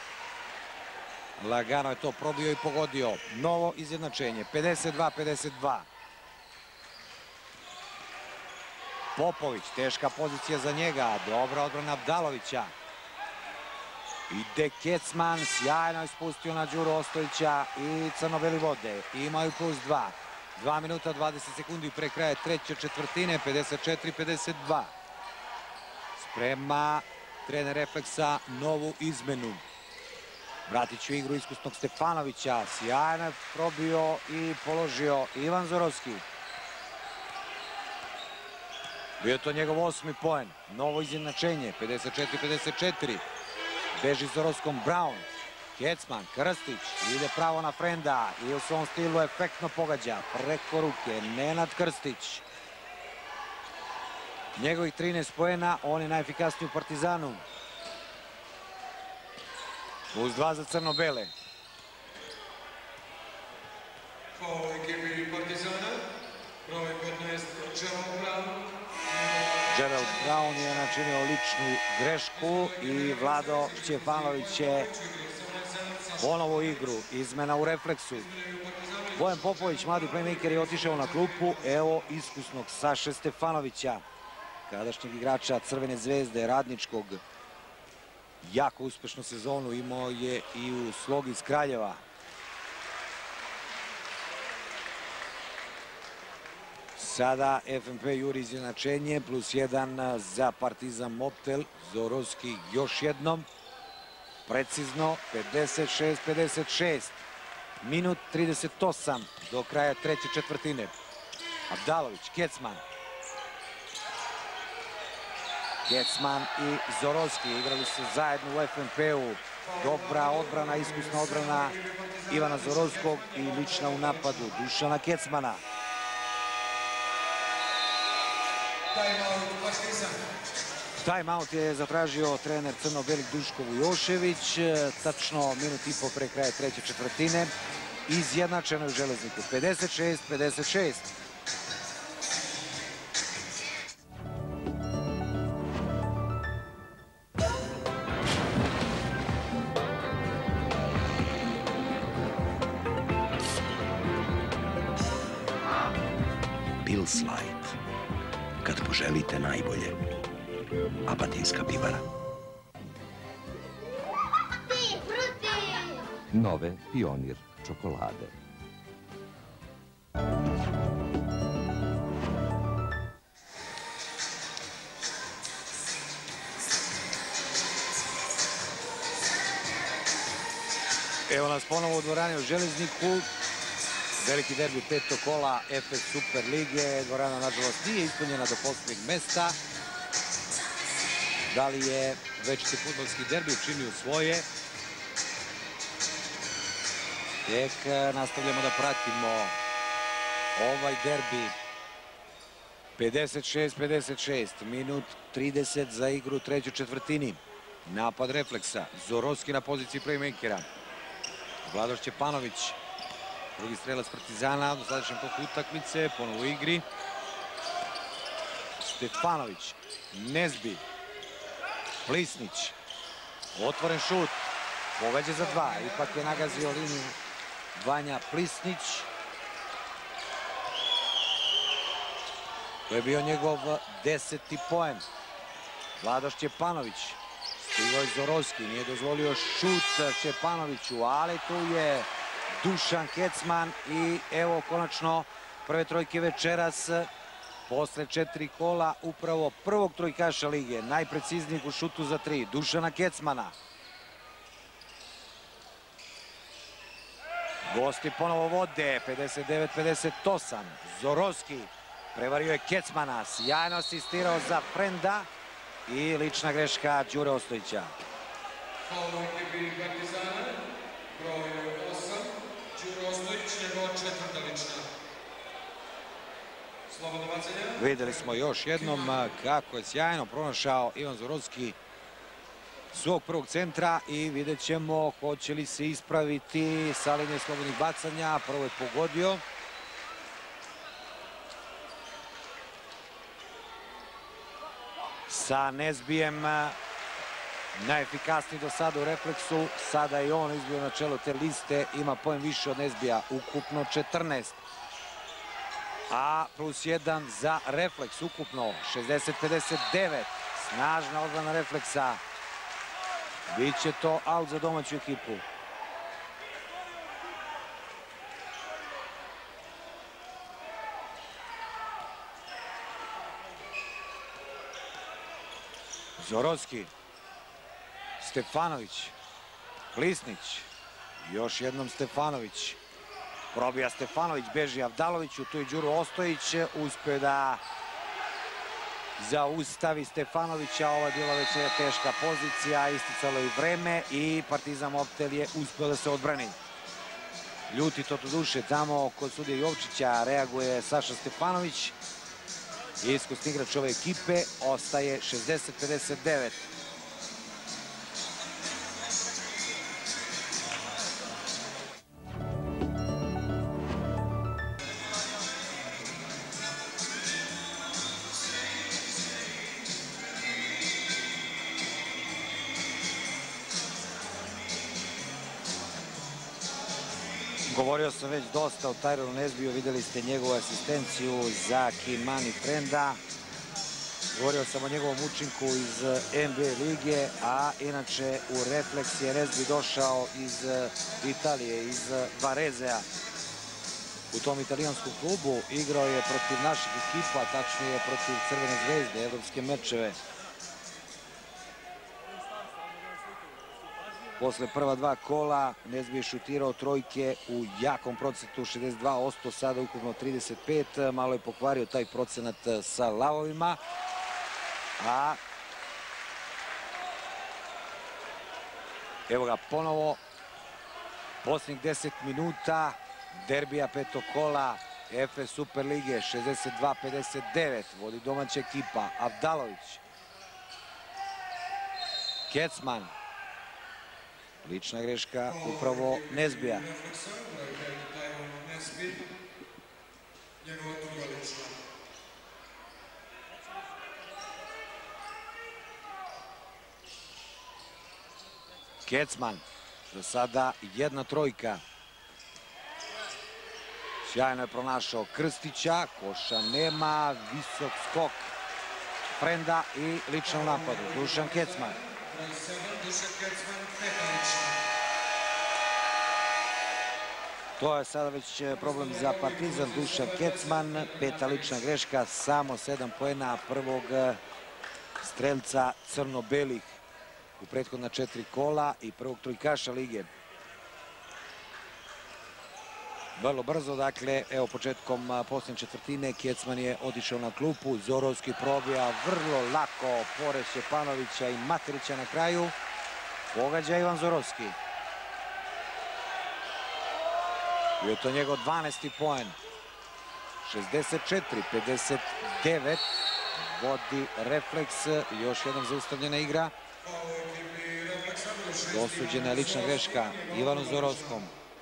Lagano je to probio i pogodio. Novo izjednačenje, pedeset dva pedeset dva. Popović, teška pozicija za njega. Dobra odbrana Avdalovića. Ide Kecman, sjajno je spustio na Đuru Ostojića i crno-beli vode. Imaju plus dva. dva minuta dvadeset sekundi pre kraja treće četvrtine, pedeset četiri pedeset dva. Sprema trener refleksa novu izmenu. Vratit ću igru iskusnog Stefanovića. Sjajno je probio i položio Ivan Zorovski. Bio to njegov osmi poen. Novo izjednačenje, pedeset četiri pedeset četiri. Beži Zorovskom Brown. Kecman, Krstić, ide pravo na Frenda i u svom stilu efektno pogađa. Preko ruke, Nenad Krstić. Njegovih trinaest poena, on je najefikasniji u Partizanu. Plus dva za crno-bele. Faul ekipi Partizana, broj petnaest, Gerald Brown. Gerald Brown je načinio ličnu grešku i Vlado Šćepanović će ponovo igru. Izmena u refleksu. Bojan Popović, mladi playmaker, je otišao na klupu. Evo iskusnog Saše Stefanovića, kadašnjeg igrača Crvene zvezde, Radničkog. Jako uspešnu sezonu imao je i u Slogi iz Kraljeva. Sada F M P juri izjednačenje, plus jedan za Partizan Mobtel. Zorovski još jednom. Precizno, pedeset šest pedeset šest. Minut trideset osam do kraja treće četvrtine. Avdalović, Kecman. Kecman i Zorovski igrali su zajedno u F M P-u. Dobra odbrana, iskusna odbrana Ivana Zorovskog i lična u napadu Dušana Kecmana. Timeout je zatražio trener crno-belih Duško Vujošević. Tačno minut i po pre kraja treće četvrtine. Izjednačeno je u Železniku, pedeset šest pedeset šest. Pils Light. Kad poželite najbolje. Apatinska pivara. Nove Pionir čokolade. Evo nas ponovo u dvorani u Železniku. Veliki derbi petog kola F S Super lige. Dvorana, nažalost, nije ispunjena do posljednjeg mesta. Da li je večiti fudbalski derbi učinio svoje? Tek nastavljamo da pratimo ovaj derbi. pedeset šest pedeset šest, minut trideset za igru u trećoj četvrtini. Napad refleksa, Zorovski na poziciji playmakera. Vlado Šćepanović, drugi strelac Partizana, do sadašnjem toku utakmice, ponovo u igri. Stefanović, Nezbi, Plisnić, otvoren šut, pogađa za dva, ipak je nagazio liniju Vanja Plisnić. To je bio njegov deseti poen. Vlado Šćepanović, stigao je Zorovski, nije dozvolio šut Šćepanoviću, ali tu je Dušan Kecman i evo konačno prve trojke večeras posle četiri kola upravo prvog trojkaša lige, najpreciznijeg u šutu za tri, Dušana Kecmana. Gosti ponovo vode, pedeset devet pedeset osam. Zorovski prevario je Kecmana, sjajno asistirao za Frenda i lična greška Đure Ostojića. Faul u ekipi Partizana, broj osam, Đuro Ostojić, njegova četvrta lična. Slobodno bacanje. Videli smo još jednom kako je sjajno pronašao Ivan Zorovski svog prvog centra i vidjet ćemo hoće li se ispraviti sa linije slobodnih bacanja. Prvo je pogodio. Sa Nezbijem najefikasniji do sada u refleksu. Sada i on izbio na čelo te liste. Ima poen više od Nezbija. Ukupno četrnaest. A plus jedan za refleks. Ukupno šezdeset pedeset devet. Snažna odbrana refleksa. Biće to aut za domaću ekipu. Zorovski, Stefanović, Plisnić, još jednom Stefanović. Probija Stefanović, beži Avdaloviću, tu je Đuro Ostojić, uspio da zaustavi Stefanovića. Ovo je bila već teška pozicija, isticalo i vreme i Partizan Mobtel je uspio da se odbrani. Ljuti to do duše, tamo kod sudije Jovčića reaguje Saša Stefanović. Iskusni igrač ove ekipe, ostaje šezdeset pedeset devet. Govorio sam već dosta o Tyronu Nezbiju, videli ste njegovu asistenciju za Kimani Frenda. Govorio sam o njegovom učinku iz N B A lige, a inače u refleks je Nezbi došao iz Italije, iz Varezea. U tom italijanskom klubu igrao je protiv naših ekipa, tačnije protiv Crvene zvezde, evropske mečeve. Posle prva dva kola Nezbi je šutirao trojke u jakom procentu šezdeset dva posto, sada ukupno trideset pet. Malo je pokvario taj procenat sa lavovima. A evo ga ponovo. Posljednjih deset minuta derbija petog kola Efes Superlige, šezdeset dva pedeset devet. Vodi domaća ekipa. Avdalović. Kecman. Lična greška upravo Nezbija. Kecman. Za sada jedna trojka. Sjajno je pronašao Krstića. Koša nema. Visok skok Frenda i lično u napadu. Dušan Kecman. To je sada već problem za Partizan. Dušan Kecman, peta lična greška, samo sedam poena prvog strelca crno-belih u prethodna četiri kola i prvog trojkaša lige. Vrlo brzo, dakle, evo početkom posljednje četvrtine, Kecman je otišao na klupu, Zorovski probija vrlo lako pored Šćepanovića i Materića na kraju. Pogađa Ivan Zorovski. I je to njegov dvanaesti poen. šezdeset četiri pedeset devet. Vodi refleks, još jednom zaustavljena igra. Dosuđena je lična greška Ivanu Zorovskom.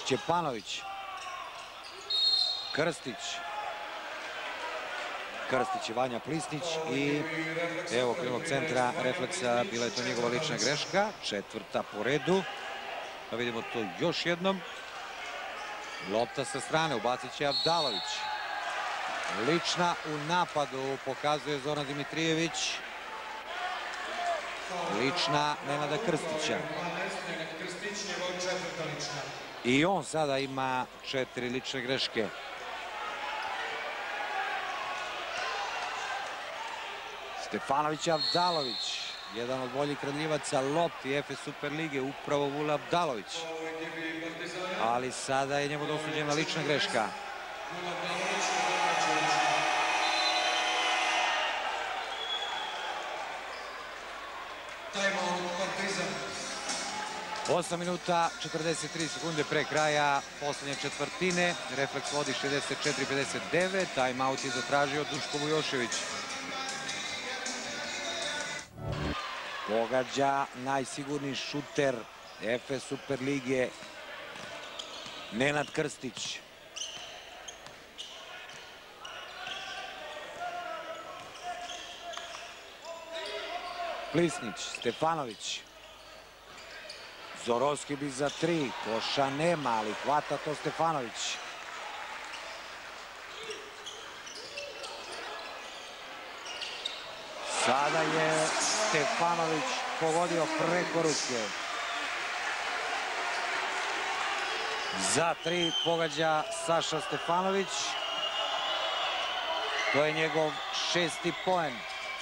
Šćepanović. Krstić. Krstić i Vanja Plisnić i evo krilog centra refleksa, bila je to njegova lična greška, četvrta po redu. Pa vidimo to još jednom. Lopta sa strane, ubacit će Avdalović. Lična u napadu, pokazuje Zoran Dimitrijević. Lična Nenada Krstića. I on sada ima četiri lične greške. Stefanović Avdalović, jedan od boljih kradljivaca lopti Efes Superlige, upravo Vula Avdalović. Ali sada je njemu dosuđena lična greška. osam minuta četrdeset tri sekunde pre kraja poslednje četvrtine. Refleks vodi šezdeset četiri pedeset devet. Timeout je zatražio Duško Vujošević. Pogađa najsigurniji šuter Efes Superlige Nenad Krstić. Plisnić, Stefanović. Zorowski bi za tri, koša nema, ali hvata to Stefanović. Sada je Stefanović pogodio preko ruke. Za tri pogađa Saša Stefanović. To je njegov šesti poen.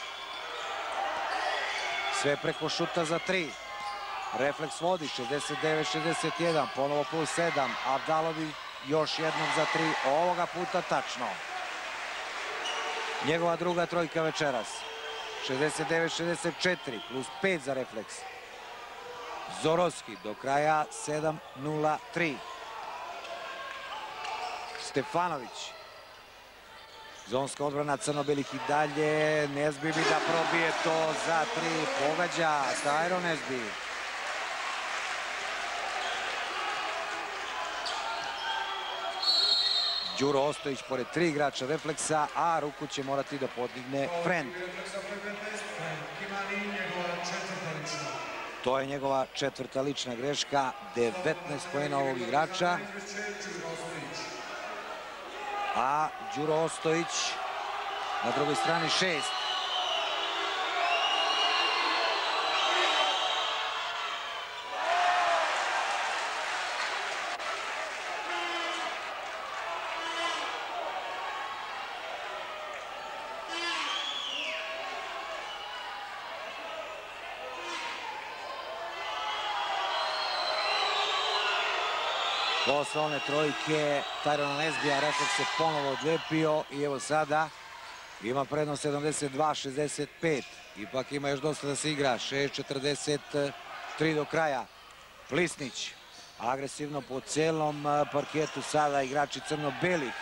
Sve preko šuta za tri. Refleks vodi šezdeset devet šezdeset jedan, ponovo plus sedam. Avdalović još jednom za tri, ovoga puta tačno. Njegova druga trojka večeras. šezdeset devet šezdeset četiri, plus pet za refleks. Zorowski do kraja sedam nula tri. Stefanović. Zonska odbrana crno-belih i dalje. Nesbi bi da probije to za tri. Pogađa Stajro Nesbi. Đuro Ostojić pored tri igrača refleksa, a ruku će morati da podigne Friend. To je njegova četvrta lična greška, devetnaest poena ovog igrača. A Đuro Ostojić na drugoj strani šest. Posle one trojke Tyrona Nesbija refleks se ponovo odlepio i evo sada ima prednost sedamdeset dva šezdeset pet. Ipak ima još dosta da se igra, šest četrdeset tri do kraja. Plisnić agresivno po celom parketu sada igrači crno-belih.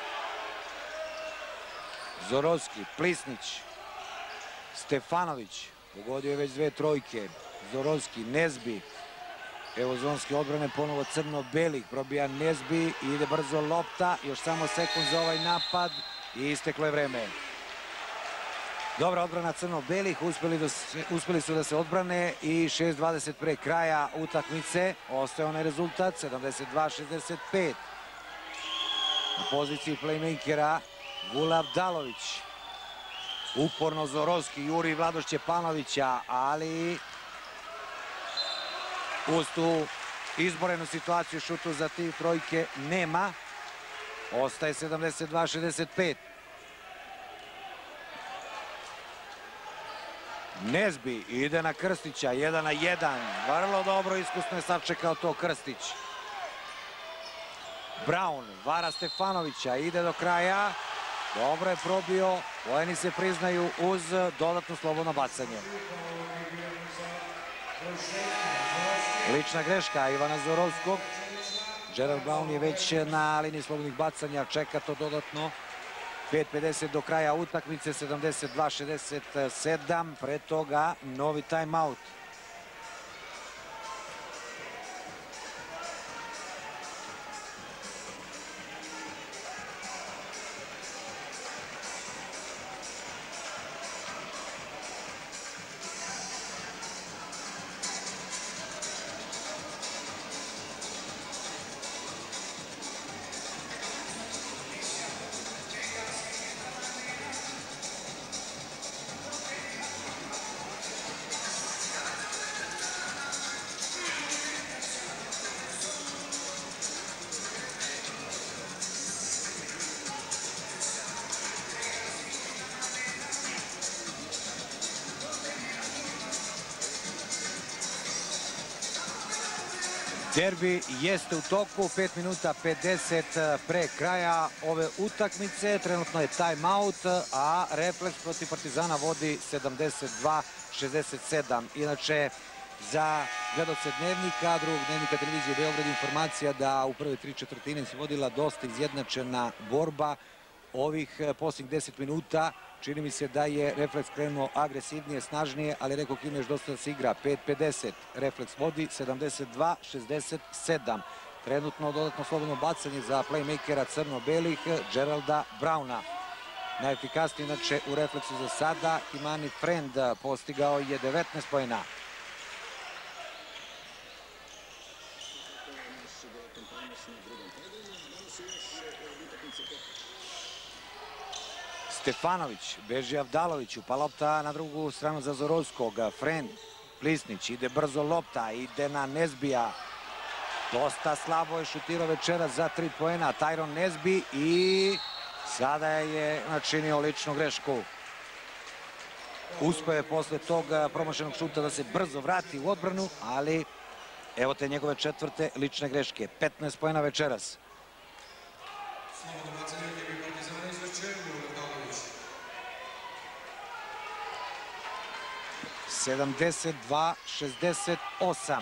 Zorowski, Plisnić, Stefanović, pogodio je već dve trojke. Zorowski, Nesbi. Evo zonske odbrane ponovo crno-belih, probija Nesbi i ide brzo lopta, još samo sekund za ovaj napad i isteklo je vreme. Dobra odbrana crno-belih, uspeli, uspeli su da se odbrane i šest dvadeset pre kraja utakmice, ostaje onaj rezultat, sedamdeset dva šezdeset pet. Na poziciji playmakera Vula Avdalović, uporno Zorowski, juri Vlado Šćepanovića, ali uz tu izborenu situaciju šutu za tri trojke nema. Ostaje sedamdeset dva šezdeset pet. Nesbi ide na Krstića, jedan na jedan. Vrlo dobro, iskusno je sačekao to Krstić. Brown vara Stefanovića, ide do kraja. Dobro je probio, poeni se priznaju uz dodatno slobodno bacanje. Lična greška Ivana Zorowskog. Gerald Brown je već na liniji slobodnih bacanja, čeka to dodatno. pet pedeset do kraja utakmice, sedamdeset dva šezdeset sedam, pre toga novi timeout. Derbi jeste u toku, pet minuta pedeset pre kraja ove utakmice. Trenutno je time out, a Refleks protiv Partizana vodi sedamdeset dva šezdeset sedam. Inače, za gledaoce Dnevnika, drugog Dnevnika televizije Beograd, informacija da u prve tri četvrtine se vodila dosta izjednačena borba. Ovih posljednjih deset minuta čini mi se da je Refleks krenuo agresivnije, snažnije, ali rekao ima još dosta da se igra. pet pedeset, Refleks vodi sedamdeset dva šezdeset sedam. Trenutno dodatno slobodno bacanje za playmakera crno-belih Geralda Brauna. Najefikasniji inače u Refleksu za sada Imani Friend, postigao je devetnaest poena. Stefanović, beži Avdaloviću, pa lopta na drugu stranu za Zorovskog. Friend, Plisnić, ide brzo lopta, ide na Nezbija. Dosta slabo je šutirao večeras za tri poena Tyron Nezbi i sada je načinio ličnu grešku. Uspeo je posle tog promašenog šuta da se brzo vrati u odbranu, ali evo te njegove četvrte lične greške. petnaest poena večeras. sedamdeset dva šezdeset osam.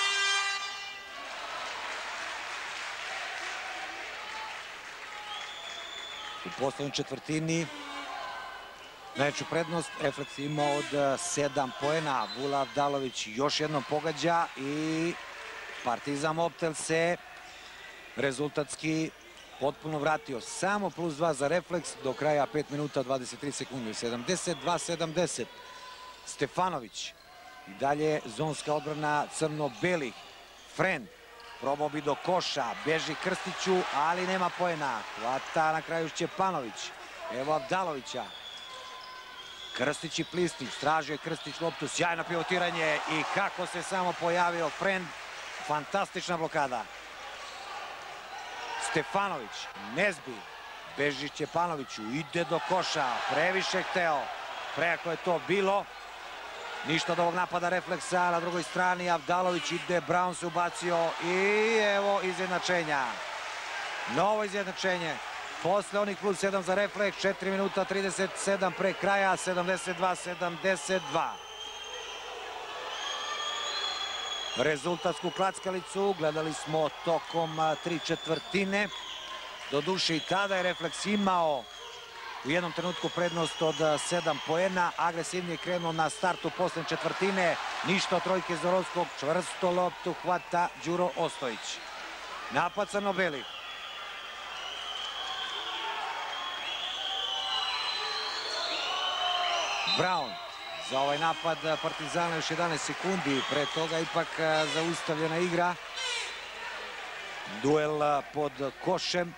U poslednjoj četvrtini najveću prednost Refleks imao od sedam poena. Vula Avdalović još jednom pogađa i Partizan Mobtel se rezultatski potpuno vratio. Samo plus dva za Refleks do kraja pet minuta dvadeset tri sekunde. sedamdeset dva sedamdeset. Stefanović. I dalje zonska odbrana crno-belih. Friend. Probao bi do koša. Beži Krstiću, ali nema poena. Hvata na kraju Šćepanović. Evo Avdalovića. Krstić i Plisnić. Tražio je Krstić loptu. Sjajno pivotiranje. I kako se samo pojavio Friend. Fantastična blokada. Stefanović. Nezbi. Beži Šćepanoviću. Ide do koša. Previše hteo. Preko je to bilo. Ništa od ovog napada Refleksa. Na drugoj strani Avdalović ide, Braun se ubacio i evo izjednačenja. Novo izjednačenje. Posle onih plus sedam za Refleks, četiri minuta trideset sedam pre kraja, sedamdeset dva sedamdeset dva. Rezultatsku klackalicu gledali smo tokom tri četvrtine. Doduše i tada je Refleks imao u jednom trenutku prednost od sedam poena. Agresivnije krenuo na startu poslednje četvrtine. Ništa od trojke Zorovskog. Čvrsto loptu hvata Đuro Ostojić. Napad crno-belih. Braun. Za ovaj napad Partizana još jedanaest sekundi. Pre toga ipak zaustavljena igra. Duel pod košem.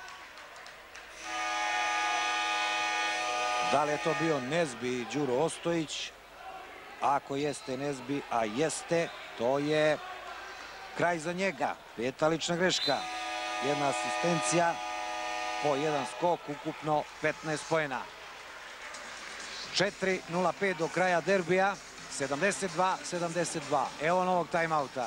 Da li je to bio Nezbi i Đuro Ostojić? Ako jeste Nezbi, a jeste, to je kraj za njega. Peta lična greška. Jedna asistencija, po jedan skok, ukupno petnaest poena. četiri nula pet do kraja derbija, sedamdeset dva sedamdeset dva. Evo novog timeouta.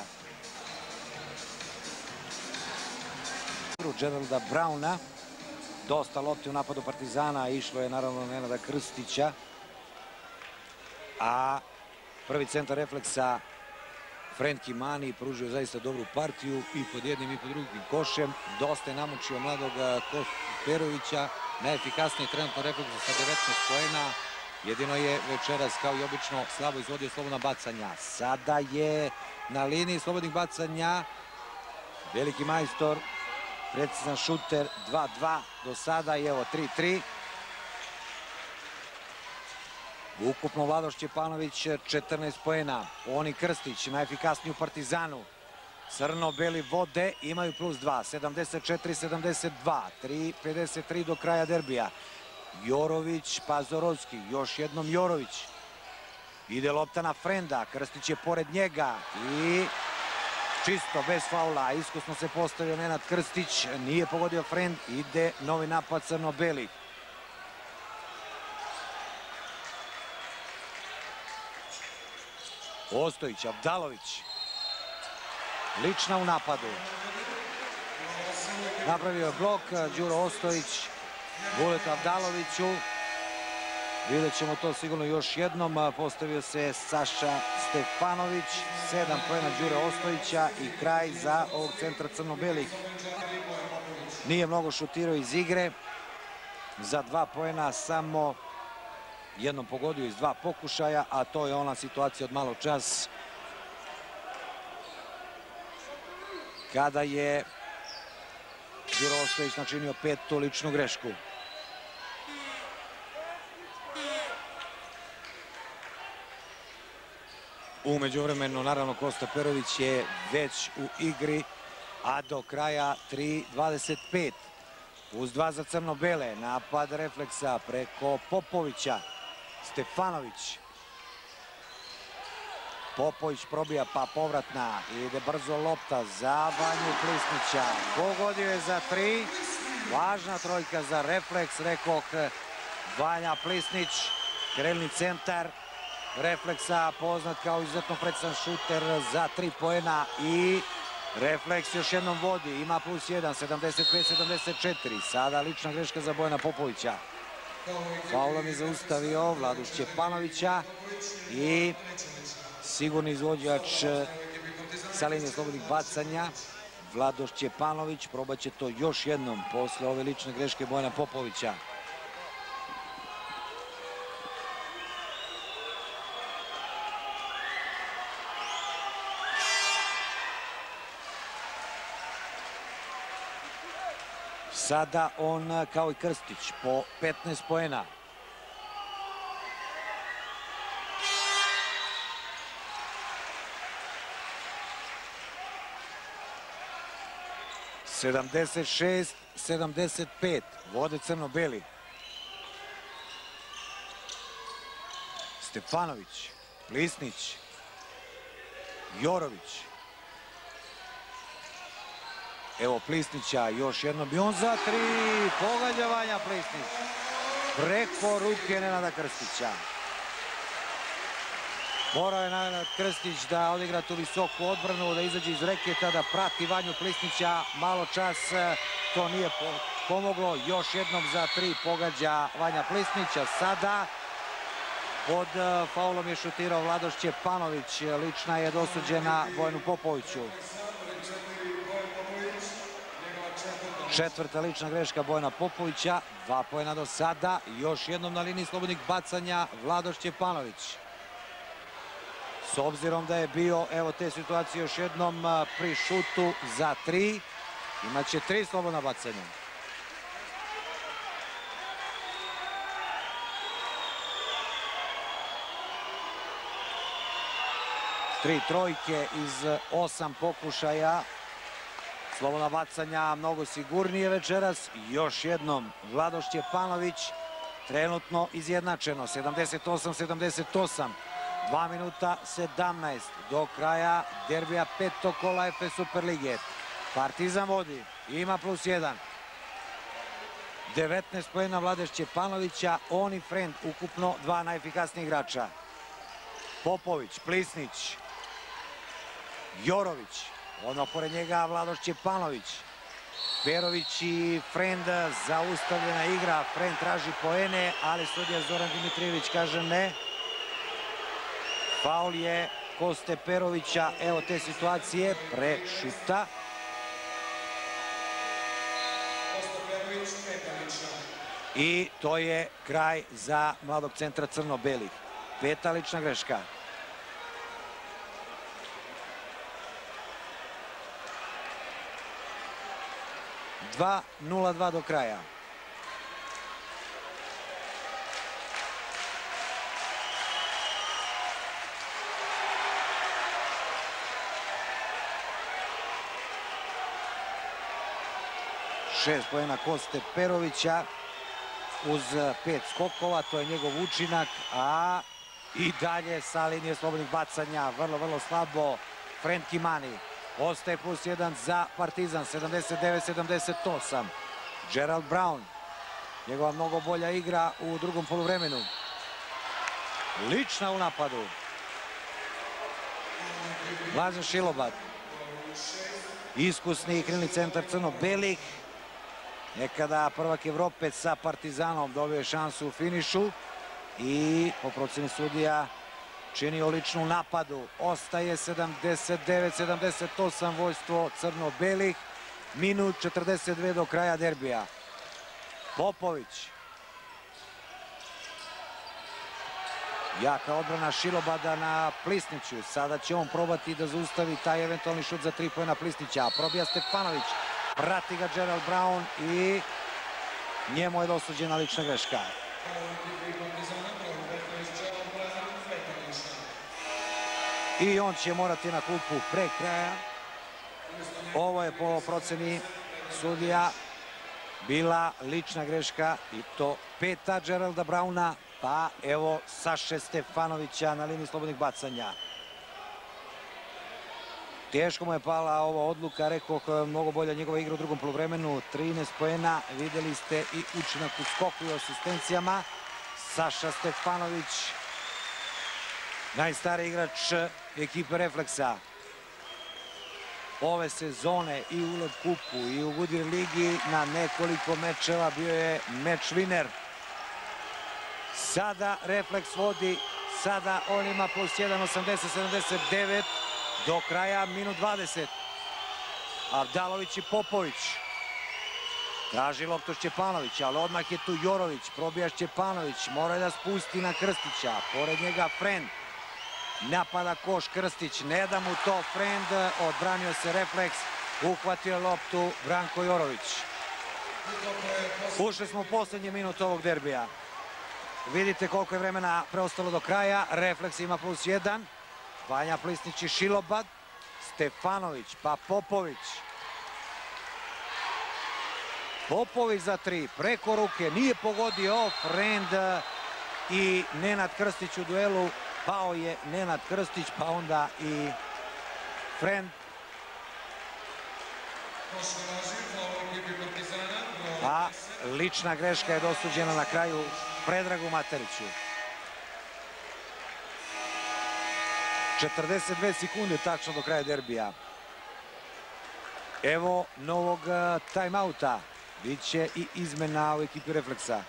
Geralda Brauna. Dosta lopti u napadu Partizana, išlo je naravno Nenada Krstića. A prvi centar Refleksa, Frank Imani, pružio zaista dobru partiju i pod jednim i pod drugim košem. Dosta je namučio mladog Perovića. Najefikasniji trenutno Refleksa sa devetnaest poena. Jedino je večeras, kao i obično, slabo izvodio slobodna bacanja. Sada je na liniji slobodnih bacanja veliki majstor, precizan šuter, dva dva do sada i evo tri tri. Ukupno Vlado Šćepanović četrnaest poena. Oni Krstić, najefikasniji u Partizanu. Crno-beli vode, imaju plus dva, sedamdeset četiri sedamdeset dva, tri pedeset tri do kraja derbija. Jorović pa Zorovski, još jednom Jorović. Ide lopta na Frenda, Krstić je pored njega i čisto, bez faula, iskusno se postavio Nenad Krstić, nije pogodio Friend, ide novi napad crno-belih. Ostojić, Avdalović. Lična u napadu. Napravio je blok Đuro Ostojić Vuletu Avdaloviću. Vidjet ćemo to sigurno još jednom. Postavio se Saša Stefanović. Sedam poena Đure Ostojića i kraj za ovog centra crno-belih. Nije mnogo šutirao iz igre. Za dva poena samo jednom pogodio iz dva pokušaja, a to je ona situacija od malo čas kada je Đuro Ostojić načinio petu ličnu grešku. U međuvremenu, naravno, Kosta Perović je već u igri, a do kraja tri dvadeset pet. Uz dva za crno-bele, napad refleksa preko Popovića. Stefanović. Popović probija, pa povratna. Ide brzo lopta za Vanju Plisnića. Pogodio je za tri. Važna trojka za refleks, rekoh Vanja Plisnić. Krelni centar refleksa, poznat kao izuzetno predstavan šuter za tri poena i refleks još jednom vodi. Ima plus jedan, sedamdeset pet sedamdeset četiri. Sada lična greška za Bojana Popovića. Faulom je zaustavio Vladu Šćepanovića i sigurni izvođač sa linije slobodnih bacanja Vlado Šćepanović probaće to još jednom posle ove lične greške Bojana Popovića. Sada on, kao i Krstić, po petnaest poena. sedamdeset šest sedamdeset pet. Vode crno-beli. Stefanović, Plisnić, Jorović. Evo Plisnića, još jedno bi on za tri. Pogađa Vanja Plisnić. Preko ruke Nenada Krstića. Morao je Nenad Krstić da odigra tu visoku odbranu, da izađe iz reketa, da prati Vanju Plisnića. Malo čas to nije pomoglo. Još jednom za tri pogađa Vanja Plisnića. Sada pod faulom je šutirao Vlado Šćepanović. Lična je dosuđena Bojanu Popoviću. Četvrta lična greška Bojana Popovića. Dva poena do sada. Još jednom na liniji slobodnih bacanja Vlado Šćepanović. S obzirom da je bio, evo te situacije još jednom pri šutu za tri, imaće tri slobodna bacanja. Tri trojke iz osam pokušaja. Slobodna bacanja mnogo sigurnije večeras. Još jednom Vlado Šćepanović. Trenutno izjednačeno. sedamdeset osam sedamdeset osam. dva minuta sedamnaest do kraja derbija petog kola F S Superlige. Partizan vodi. Ima plus jedan. devetnaest poena Vlade Šćepanovića. On i Friend ukupno dva najefikasnijih igrača. Popović, Plisnić, Jorović. Ono pored njega Vlado Šćepanović. Perović i Friend, zaustavljena igra. Friend traži poene, ali sudija Zoran Dimitrijević kaže ne. Faul je Koste Perovića. Evo te situacije pre šuta. I to je kraj za mladog centra crno-belih. Peta lična greška. dva nula dva do kraja. Šest poena Koste Perovića uz pet skokova, to je njegov učinak, a i dalje sa linije slobodnih bacanja vrlo, vrlo slabo Friend Kimani. Ostaje plus jedan za Partizan, sedamdeset devet sedamdeset osam. Gerald Brown, njegova mnogo bolja igra u drugom poluvremenu. Lična u napadu. Mlađan Šilobat. iskusni krilni centar crno-belih. Nekada prvak Evrope sa Partizanom dobio je šansu u finišu i po proceni sudija činio ličnu napadu. Ostaje sedamdeset devet sedamdeset osam vojstvo crno-belih. Minut četrdeset dve do kraja derbija. Popović. Jaka odbrana Šilobada na Plisniću. Sada će on probati da zaustavi taj eventualni šut za tri poena Plisnića. Probija Stefanović. Prati ga Gerald Brown i njemu je dosuđena lična greška. I on će morati na klupu pre kraja. Ovo je po proceni sudija bila lična greška i to peta Geralda Browna, pa evo Saše Stefanovića na liniji slobodnih bacanja. Teško mu je pala ova odluka, rekao koja je mnogo bolja njegova igra u drugom poluvremenu. trinaest poena, videli ste i učinak u skoku i asistencijama. Saša Stefanović, najstariji igrač ekipe Refleksa ove sezone i u Leb kupu i u Goodyear ligi na nekoliko mečeva bio je meč winner. Sada Refleks vodi, sada on ima plus jedan, osamdeset sedamdeset devet do kraja minut dvadeset. Avdalović i Popović. Traži loptu Šćepanović, ali odmah je tu Jorović, probija Šćepanović, mora da spusti na Krstića, pored njega Friend. Napada koš Krstić, ne da mu to Friend, odbranio se Refleks, uhvatio loptu Branko Jorović. Ušli smo u posljednji minut ovog derbija. Vidite koliko je vremena preostalo do kraja, Refleks ima plus jedan, Vanja Plisnić i Šilobad, Stefanović, pa Popović. Popović za tri, preko ruke, nije pogodio, Friend i Nenad Krstić u duelu. Pao je Nenad Krstić, pa onda i Friend. A lična greška je dosuđena na kraju Predragu Materiću. četrdeset dve sekunde tačno do kraja derbija. Evo novog timeouta. Biće i izmena u ekipi Refleksa.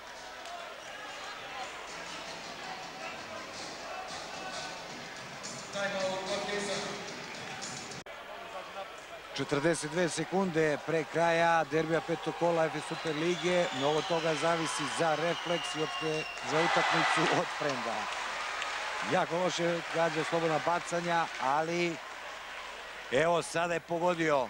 četrdeset dve sekunde pre kraja derbija petog kola F Super lige. Mnogo toga zavisi za Refleks i uopšte za utakmicu od Frenda. Jako loše gađa slobodna bacanja, ali evo sada je pogodio.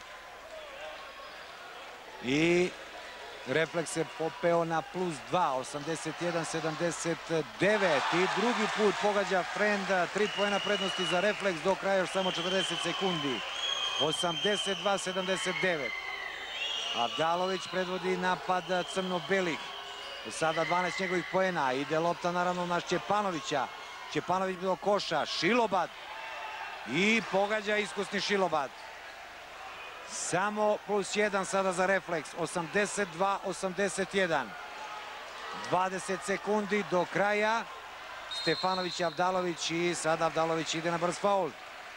I Refleks je popeo na plus dva, osamdeset jedan sedamdeset devet. I drugi put pogađa Friend, tri poena prednosti za Refleks, do kraja još samo četrdeset sekundi. osamdeset dva sedamdeset devet. Avdalović predvodi napad crno-belih. Sada dvanaest njegovih poena. Ide lopta naravno na Šćepanovića. Šćepanović do koša. Šilobad. I pogađa iskusni Šilobad. Samo plus jedan sada za Refleks. osamdeset dva osamdeset jedan. dvadeset sekundi do kraja. Stefanović i Avdalović i sada Avdalović ide na brz faul.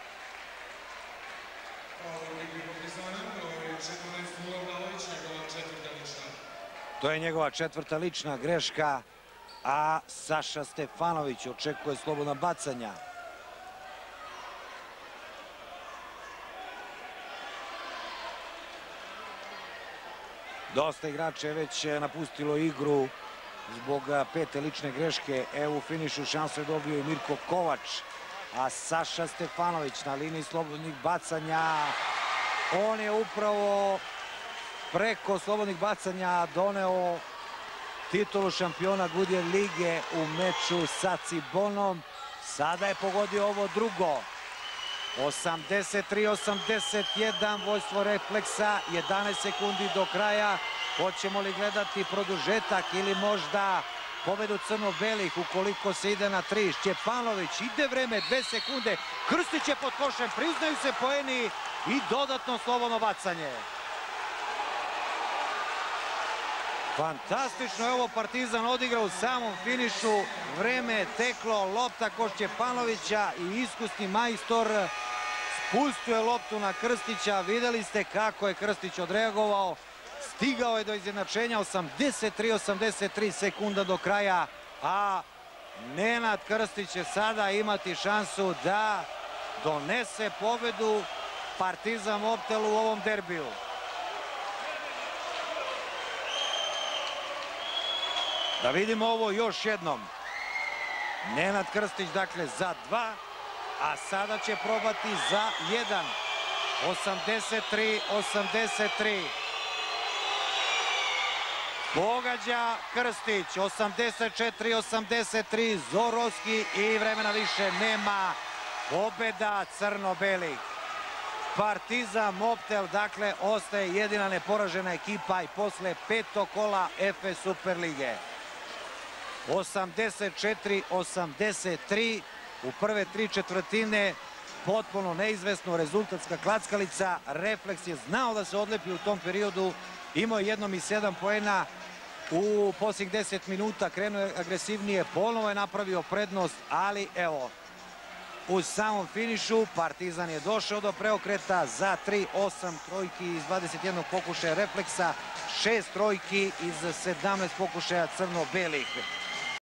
To je njegova četvrta lična greška, a Saša Stefanović očekuje slobodna bacanja. Dosta igrača je već napustilo igru zbog pete lične greške. Evo u finišu šansu je dobio i Mirko Kovač, a Saša Stefanović na liniji slobodnih bacanja. On je upravo preko slobodnih bacanja doneo titulu šampiona Goodyear lige u meču sa Cibonom. Sada je pogodio ovo drugo. osamdeset tri osamdeset jedan, vojstvo Refleksa, jedanaest sekundi do kraja. Hoćemo li gledati produžetak ili možda pobedu crno-belih ukoliko se ide na tri? Šćepanović, ide vreme, dve sekunde. Krstić je pod košem, priznaju se poeni i dodatno slobodno bacanje. Fantastično je ovo Partizan odigrao u samom finišu. Vreme je teklo, lopta kod Šćepanovića i iskusni majstor Pustio je loptu na Krstića, videli ste kako je Krstić odreagovao. Stigao je do izjednačenja, osamdeset tri osamdeset tri sekunda do kraja, a Nenad Krstić će sada imati šansu da donese pobedu Partizan Mobtelu u ovom derbiju. Da vidimo ovo još jednom. Nenad Krstić, dakle, za dva, a sada će probati za jedan. osamdeset tri osamdeset tri. Pogađa Krstić, osamdeset četiri osamdeset tri, Zorovski i vremena više nema. Pobeda crno-belih. Partizan Mobtel, dakle, ostaje jedina neporažena ekipa i posle petog kola Efes Superlige. osamdeset četiri osamdeset tri u prve tri četvrtine, potpuno neizvesno, rezultatska klackalica. Refleks je znao da se odlepi u tom periodu, imao je jednom i sedam poena u posljednjih deset minuta, krenuo je agresivnije, ponovo je napravio prednost, ali evo, u samom finišu Partizan je došao do preokreta za tri osam trojki iz dvadeset jednog pokušaja Refleksa, šest trojki iz sedamnaest pokušaja crno-belih.